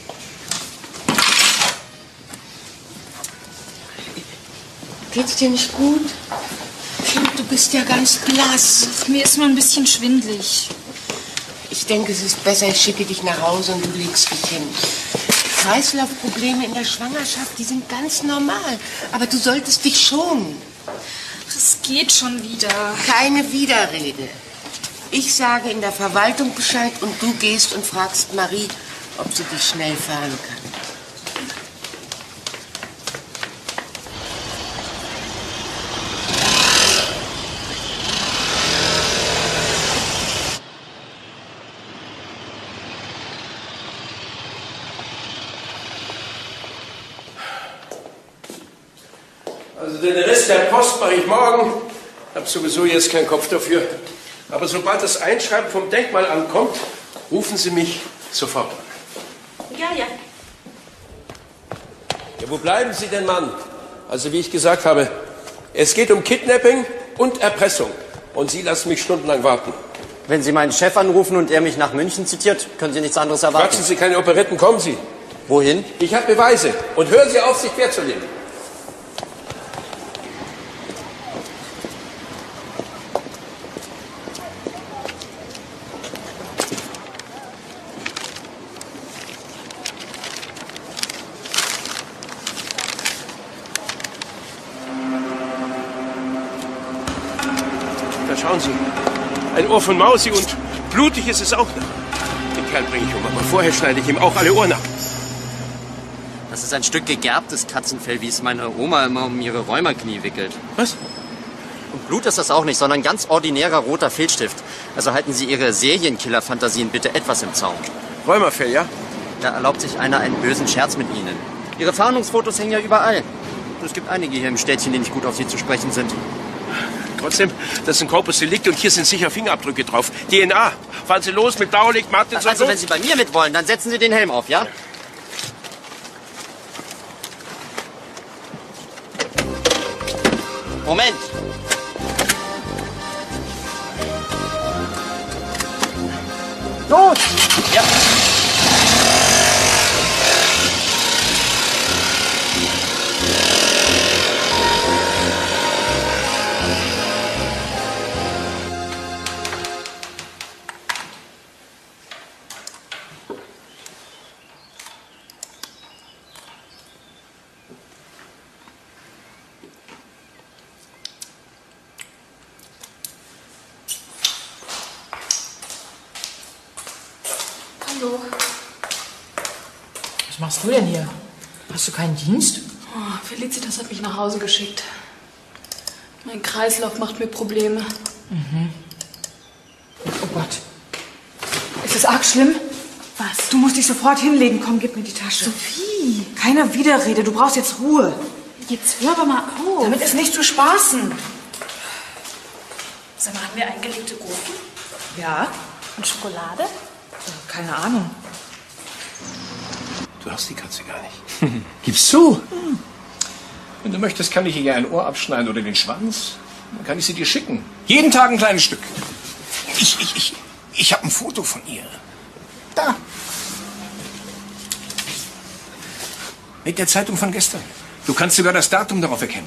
Geht's dir nicht gut? Du bist ja ganz blass. Mir ist nur ein bisschen schwindlig. Ich denke, es ist besser, ich schicke dich nach Hause und du legst dich hin. Kreislaufprobleme in der Schwangerschaft, die sind ganz normal. Aber du solltest dich schonen. Es geht schon wieder. Keine Widerrede. Ich sage in der Verwaltung Bescheid und du gehst und fragst Marie, ob sie dich schnell fahren kann. Also den Rest der Post mache ich morgen. Hab sowieso jetzt keinen Kopf dafür. Aber sobald das Einschreiben vom Denkmalamt kommt, rufen Sie mich sofort an. Ja, ja. Ja, wo bleiben Sie denn, Mann? Also, wie ich gesagt habe, es geht um Kidnapping und Erpressung. Und Sie lassen mich stundenlang warten. Wenn Sie meinen Chef anrufen und er mich nach München zitiert, können Sie nichts anderes erwarten. Quatschen Sie keine Operetten, kommen Sie. Wohin? Ich habe Beweise. Und hören Sie auf, sich querzunehmen. Da schauen Sie. Ein Ohr von Mausi und blutig ist es auch noch. Den Kerl bringe ich um, aber vorher schneide ich ihm auch alle Ohren ab. Das ist ein Stück gegerbtes Katzenfell, wie es meine Oma immer um ihre Rheumaknie wickelt. Was? Und Blut ist das auch nicht, sondern ganz ordinärer roter Filzstift. Also halten Sie Ihre Serienkiller-Fantasien bitte etwas im Zaum. Rheumafell, ja? Da erlaubt sich einer einen bösen Scherz mit Ihnen. Ihre Fahndungsfotos hängen ja überall. Und es gibt einige hier im Städtchen, die nicht gut auf Sie zu sprechen sind. Trotzdem, das ist ein Corpus Delict und hier sind sicher Fingerabdrücke drauf. DNA. Fahren Sie los mit Blaulicht, Martins Also, wenn Sie bei mir mit wollen, dann setzen Sie den Helm auf, ja? Moment. Los! Ja. Hallo. Was machst du denn hier? Hast du keinen Dienst? Oh, Felicitas hat mich nach Hause geschickt. Mein Kreislauf macht mir Probleme. Mhm. Oh Gott. Ist es arg schlimm? Was? Du musst dich sofort hinlegen. Komm, gib mir die Tasche. Sophie! Keine Widerrede. Du brauchst jetzt Ruhe. Jetzt hör aber mal auf. Damit ist nicht zu spaßen. Sag mal, haben wir eingelegte Gurken? Ja? Und Schokolade? Keine Ahnung. Du hast die Katze gar nicht. Gib's zu. Wenn du möchtest, kann ich ihr ein Ohr abschneiden oder den Schwanz. Dann kann ich sie dir schicken. Jeden Tag ein kleines Stück. Ich habe ein Foto von ihr. Da. Mit der Zeitung von gestern. Du kannst sogar das Datum darauf erkennen.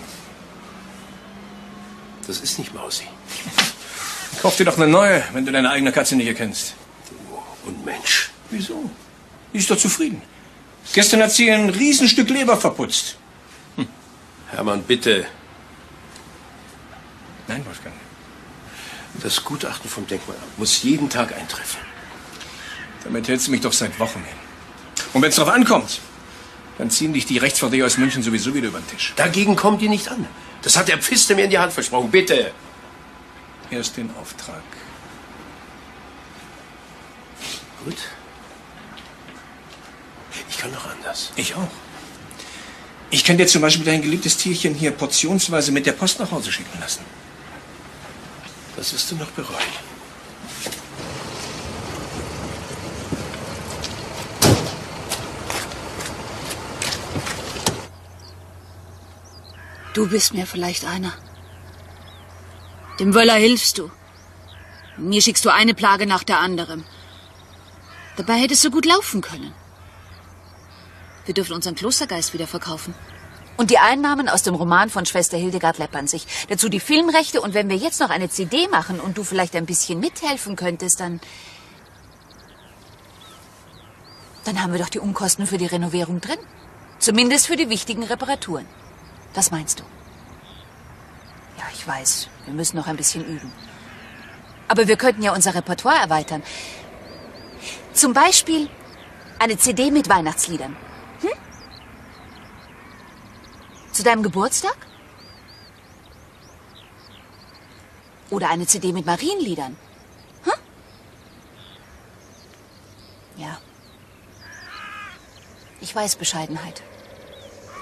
Das ist nicht Mausi. Kauf dir doch eine neue, wenn du deine eigene Katze nicht erkennst. Du Unmensch. Wieso? Die ist doch zufrieden. Gestern hat sie ein Riesenstück Leber verputzt. Hermann, bitte. Nein, Wolfgang. Das Gutachten vom Denkmalamt muss jeden Tag eintreffen. Damit hältst du mich doch seit Wochen hin. Und wenn es drauf ankommt, dann ziehen dich die Rechtsverteidiger aus München sowieso wieder über den Tisch. Dagegen kommt die nicht an. Das hat der Pfiste mir in die Hand versprochen. Bitte. Erst den Auftrag. Gut. Ich kann noch anders. Ich auch. Ich kann dir zum Beispiel dein geliebtes Tierchen hier portionsweise mit der Post nach Hause schicken lassen. Das wirst du noch bereuen. Du bist mir vielleicht einer. Dem Wöller hilfst du. Mir schickst du eine Plage nach der anderen. Dabei hättest du gut laufen können. Wir dürfen unseren Klostergeist wieder verkaufen. Und die Einnahmen aus dem Roman von Schwester Hildegard läppern sich. Dazu die Filmrechte. Und wenn wir jetzt noch eine CD machen und du vielleicht ein bisschen mithelfen könntest, dann haben wir doch die Umkosten für die Renovierung drin. Zumindest für die wichtigen Reparaturen. Was meinst du? Ja, ich weiß, wir müssen noch ein bisschen üben. Aber wir könnten ja unser Repertoire erweitern. Zum Beispiel eine CD mit Weihnachtsliedern. Zu deinem Geburtstag? Oder eine CD mit Marienliedern? Ja. Ich weiß Bescheidenheit.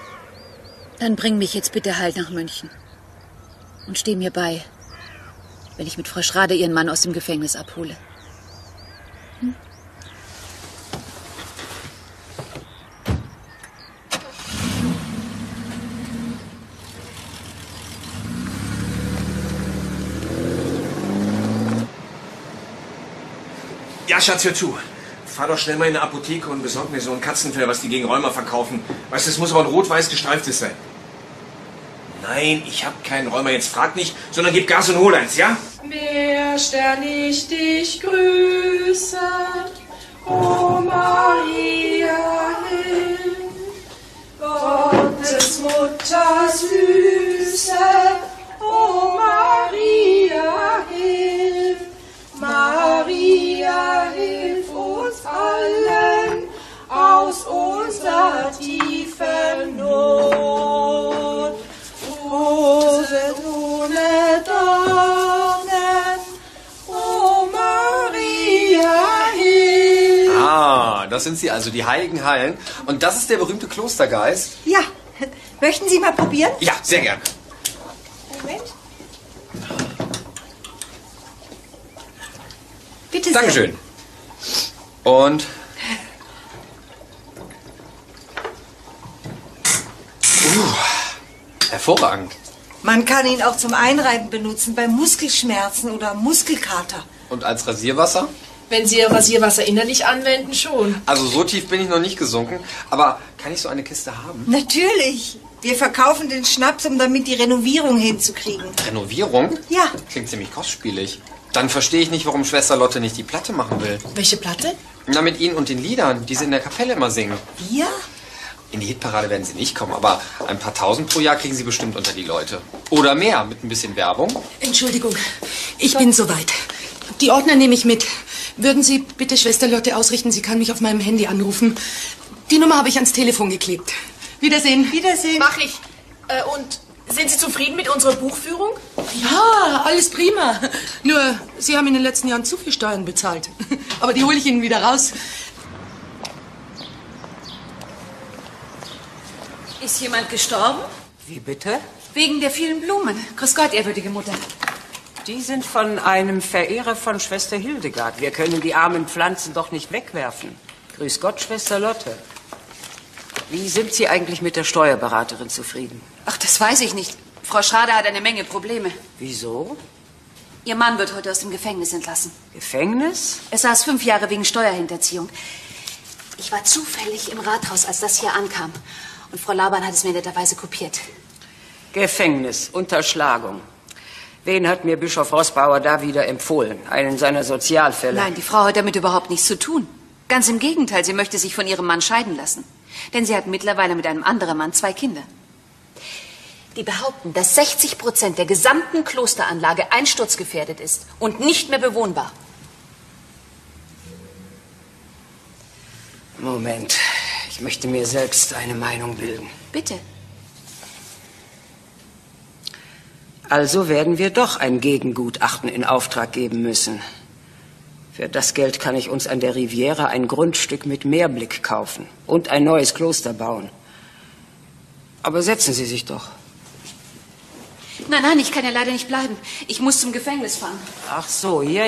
Dann bring mich jetzt bitte halt nach München. Und steh mir bei. wenn ich mit Frau Schrader ihren Mann aus dem Gefängnis abhole. Ja, Schatz, hör zu. Fahr doch schnell mal in eine Apotheke und besorg mir so ein Katzenfell, was die gegen Rheuma verkaufen. Weißt du, es muss aber ein rot-weiß gestreiftes sein. Nein, ich hab kein Rheuma. Jetzt frag nicht, sondern gib Gas und hol eins, ja? Mehr stern ich dich grüße, o Maria, hilf, Gottes Mutter süße, o Maria, hilf, Maria, hilf uns allen aus unserer tiefen Not. Rose ohne Dornen, o Maria, hilf. Ah, das sind sie also, die heiligen Hallen. Und das ist der berühmte Klostergeist? Ja. Möchten Sie mal probieren? Ja, sehr gerne. Moment. Bitte sehr. Dankeschön. Und... hervorragend. Man kann ihn auch zum Einreiben benutzen bei Muskelschmerzen oder Muskelkater. Und als Rasierwasser? Wenn Sie Ihr Rasierwasser innerlich anwenden, schon. Also so tief bin ich noch nicht gesunken. Aber kann ich so eine Kiste haben? Natürlich. Wir verkaufen den Schnaps, um damit die Renovierung hinzukriegen. Renovierung? Ja. Klingt ziemlich kostspielig. Dann verstehe ich nicht, warum Schwester Lotte nicht die Platte machen will. Welche Platte? Na, mit Ihnen und den Liedern, die Sie in der Kapelle immer singen. Wir? In die Hitparade werden Sie nicht kommen, aber ein paar Tausend pro Jahr kriegen Sie bestimmt unter die Leute. Oder mehr, mit ein bisschen Werbung. Entschuldigung, ich bin soweit. Die Ordner nehme ich mit. Würden Sie bitte Schwester Lotte ausrichten, sie kann mich auf meinem Handy anrufen. Die Nummer habe ich ans Telefon geklebt. Wiedersehen. Wiedersehen. Mach ich. Und sind Sie zufrieden mit unserer Buchführung? Ja, alles prima. Nur, Sie haben in den letzten Jahren zu viel Steuern bezahlt. Aber die hole ich Ihnen wieder raus. Ist jemand gestorben? Wie bitte? Wegen der vielen Blumen. Grüß Gott, ehrwürdige Mutter. Die sind von einem Verehrer von Schwester Hildegard. Wir können die armen Pflanzen doch nicht wegwerfen. Grüß Gott, Schwester Lotte. Wie sind Sie eigentlich mit der Steuerberaterin zufrieden? Ach, das weiß ich nicht. Frau Schrader hat eine Menge Probleme. Wieso? Ihr Mann wird heute aus dem Gefängnis entlassen. Gefängnis? Er saß 5 Jahre wegen Steuerhinterziehung. Ich war zufällig im Rathaus, als das hier ankam. Und Frau Laban hat es mir netterweise kopiert. Gefängnis, Unterschlagung. Wen hat mir Bischof Rossbauer da wieder empfohlen? Einen seiner Sozialfälle? Nein, die Frau hat damit überhaupt nichts zu tun. Ganz im Gegenteil, sie möchte sich von ihrem Mann scheiden lassen. Denn sie hat mittlerweile mit einem anderen Mann 2 Kinder. Die behaupten, dass 60% der gesamten Klosteranlage einsturzgefährdet ist und nicht mehr bewohnbar. Moment, ich möchte mir selbst eine Meinung bilden. Bitte. Also werden wir doch ein Gegengutachten in Auftrag geben müssen. Für das Geld kann ich uns an der Riviera ein Grundstück mit Meerblick kaufen und ein neues Kloster bauen. Aber setzen Sie sich doch. Nein, nein, ich kann ja leider nicht bleiben. Ich muss zum Gefängnis fahren. Ach so, ja.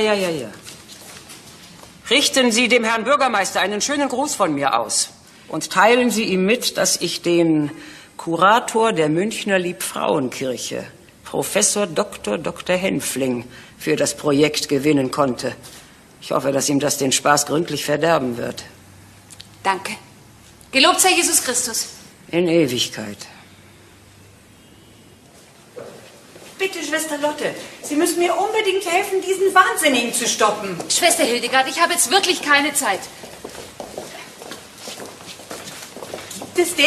Richten Sie dem Herrn Bürgermeister einen schönen Gruß von mir aus. Und teilen Sie ihm mit, dass ich den Kurator der Münchner Liebfrauenkirche, Professor Dr. Henfling, für das Projekt gewinnen konnte. Ich hoffe, dass ihm das den Spaß gründlich verderben wird. Danke. Gelobt sei Jesus Christus. In Ewigkeit. Bitte, Schwester Lotte, Sie müssen mir unbedingt helfen, diesen Wahnsinnigen zu stoppen. Schwester Hildegard, ich habe jetzt wirklich keine Zeit. Gibt es den...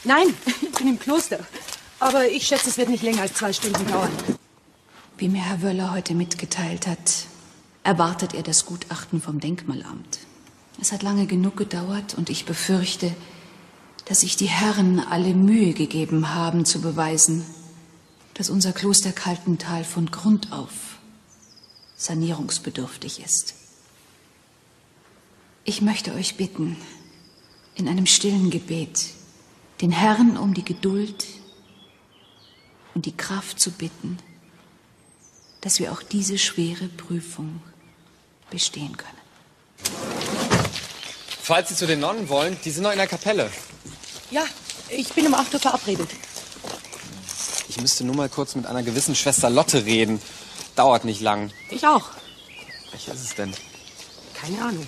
Nein, ich bin im Kloster. Aber ich schätze, es wird nicht länger als 2 Stunden dauern. Wie mir Herr Wöller heute mitgeteilt hat, erwartet er das Gutachten vom Denkmalamt. Es hat lange genug gedauert und ich befürchte, dass sich die Herren alle Mühe gegeben haben, zu beweisen, dass unser Kloster Kaltental von Grund auf sanierungsbedürftig ist. Ich möchte euch bitten, in einem stillen Gebet den Herrn um die Geduld und die Kraft zu bitten, dass wir auch diese schwere Prüfung bestehen können. Falls Sie zu den Nonnen wollen, die sind noch in der Kapelle. Ja, ich bin um 8 Uhr verabredet. Ich müsste nur mal kurz mit einer gewissen Schwester Lotte reden. Dauert nicht lang. Ich auch. Welche ist es denn? Keine Ahnung.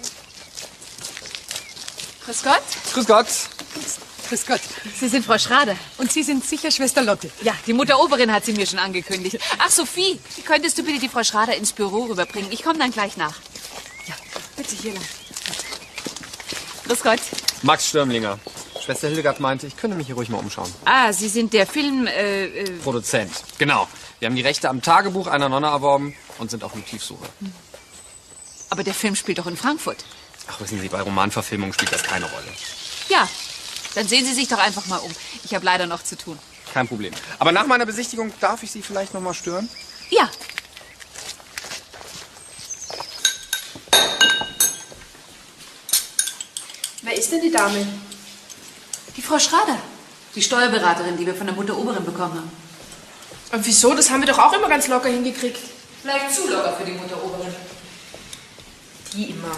Grüß Gott. Grüß Gott. Grüß Gott. Sie sind Frau Schrader. Und Sie sind sicher Schwester Lotte. Ja, die Mutter Oberin hat sie mir schon angekündigt. Ach, Sophie, könntest du bitte die Frau Schrader ins Büro rüberbringen? Ich komme dann gleich nach. Ja, bitte hier lang. Grüß Gott. Max Stürmlinger. Schwester Hildegard meinte, ich könnte mich hier ruhig mal umschauen. Ah, Sie sind der Produzent. Genau. Wir haben die Rechte am Tagebuch einer Nonne erworben und sind auf Motivsuche. Aber der Film spielt doch in Frankfurt. Ach, wissen Sie, bei Romanverfilmungen spielt das keine Rolle. Ja, dann sehen Sie sich doch einfach mal um. Ich habe leider noch zu tun. Kein Problem. Aber nach meiner Besichtigung darf ich Sie vielleicht noch mal stören? Ja. Wer ist denn die Dame? Die Frau Schrader, die Steuerberaterin, die wir von der Mutter Oberin bekommen haben. Und wieso? Das haben wir doch auch immer ganz locker hingekriegt. Vielleicht zu locker für die Mutter Oberin. Die immer.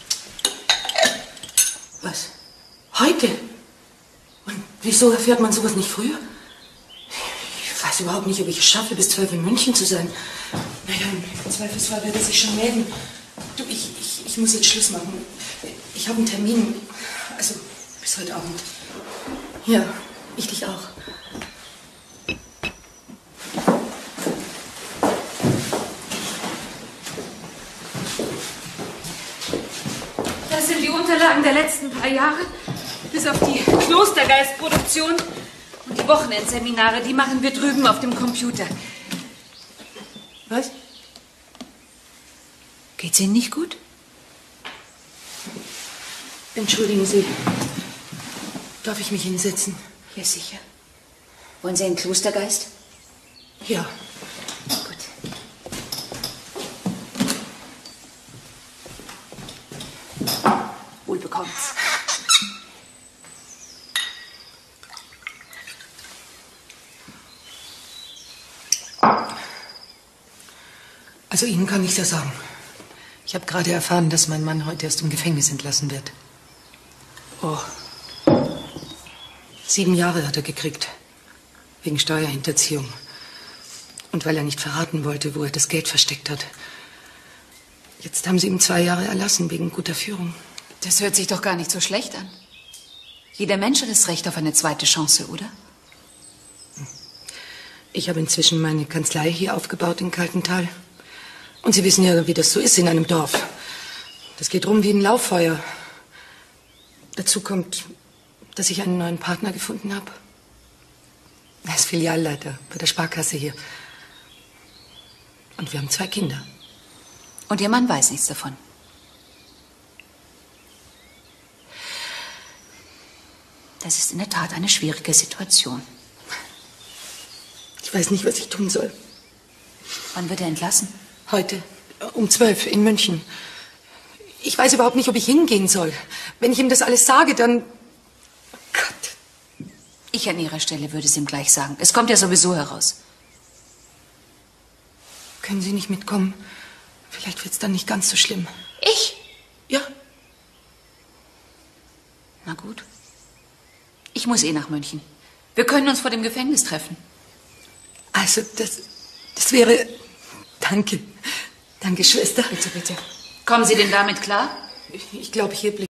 Was? Heute? Und wieso erfährt man sowas nicht früher? Ich weiß überhaupt nicht, ob ich es schaffe, bis 12 in München zu sein. Naja, im Zweifelsfall wird er sich schon melden. Du, ich muss jetzt Schluss machen. Ich habe einen Termin. Also, bis heute Abend. Ja, ich dich auch. Das sind die Unterlagen der letzten paar Jahre. Bis auf die Klostergeistproduktion und die Wochenendseminare. Die machen wir drüben auf dem Computer. Was? Geht's Ihnen nicht gut? Entschuldigen Sie. Darf ich mich hinsetzen? Ja, sicher. Wollen Sie einen Klostergeist? Ja. Wohl bekommt's. Also Ihnen kann ich ja sagen. Ich habe gerade erfahren, dass mein Mann heute erst im Gefängnis entlassen wird. Oh. 7 Jahre hat er gekriegt. Wegen Steuerhinterziehung. Und weil er nicht verraten wollte, wo er das Geld versteckt hat. Jetzt haben sie ihm 2 Jahre erlassen, wegen guter Führung. Das hört sich doch gar nicht so schlecht an. Jeder Mensch hat das Recht auf eine zweite Chance, oder? Ich habe inzwischen meine Kanzlei hier aufgebaut in Kaltental. Und Sie wissen ja, wie das so ist in einem Dorf. Das geht rum wie ein Lauffeuer. Dazu kommt, dass ich einen neuen Partner gefunden habe. Er ist Filialleiter bei der Sparkasse hier. Und wir haben 2 Kinder. Und Ihr Mann weiß nichts davon. Das ist in der Tat eine schwierige Situation. Ich weiß nicht, was ich tun soll. Wann wird er entlassen? Heute, um 12 in München. Ich weiß überhaupt nicht, ob ich hingehen soll. Wenn ich ihm das alles sage, dann... Ich an Ihrer Stelle würde es ihm gleich sagen. Es kommt ja sowieso heraus. Können Sie nicht mitkommen? Vielleicht wird's dann nicht ganz so schlimm. Ich? Ja. Na gut. Ich muss eh nach München. Wir können uns vor dem Gefängnis treffen. Also, das wäre... Danke. Danke, Schwester. Bitte, bitte. Kommen Sie denn damit klar? Ich glaube, hier blickt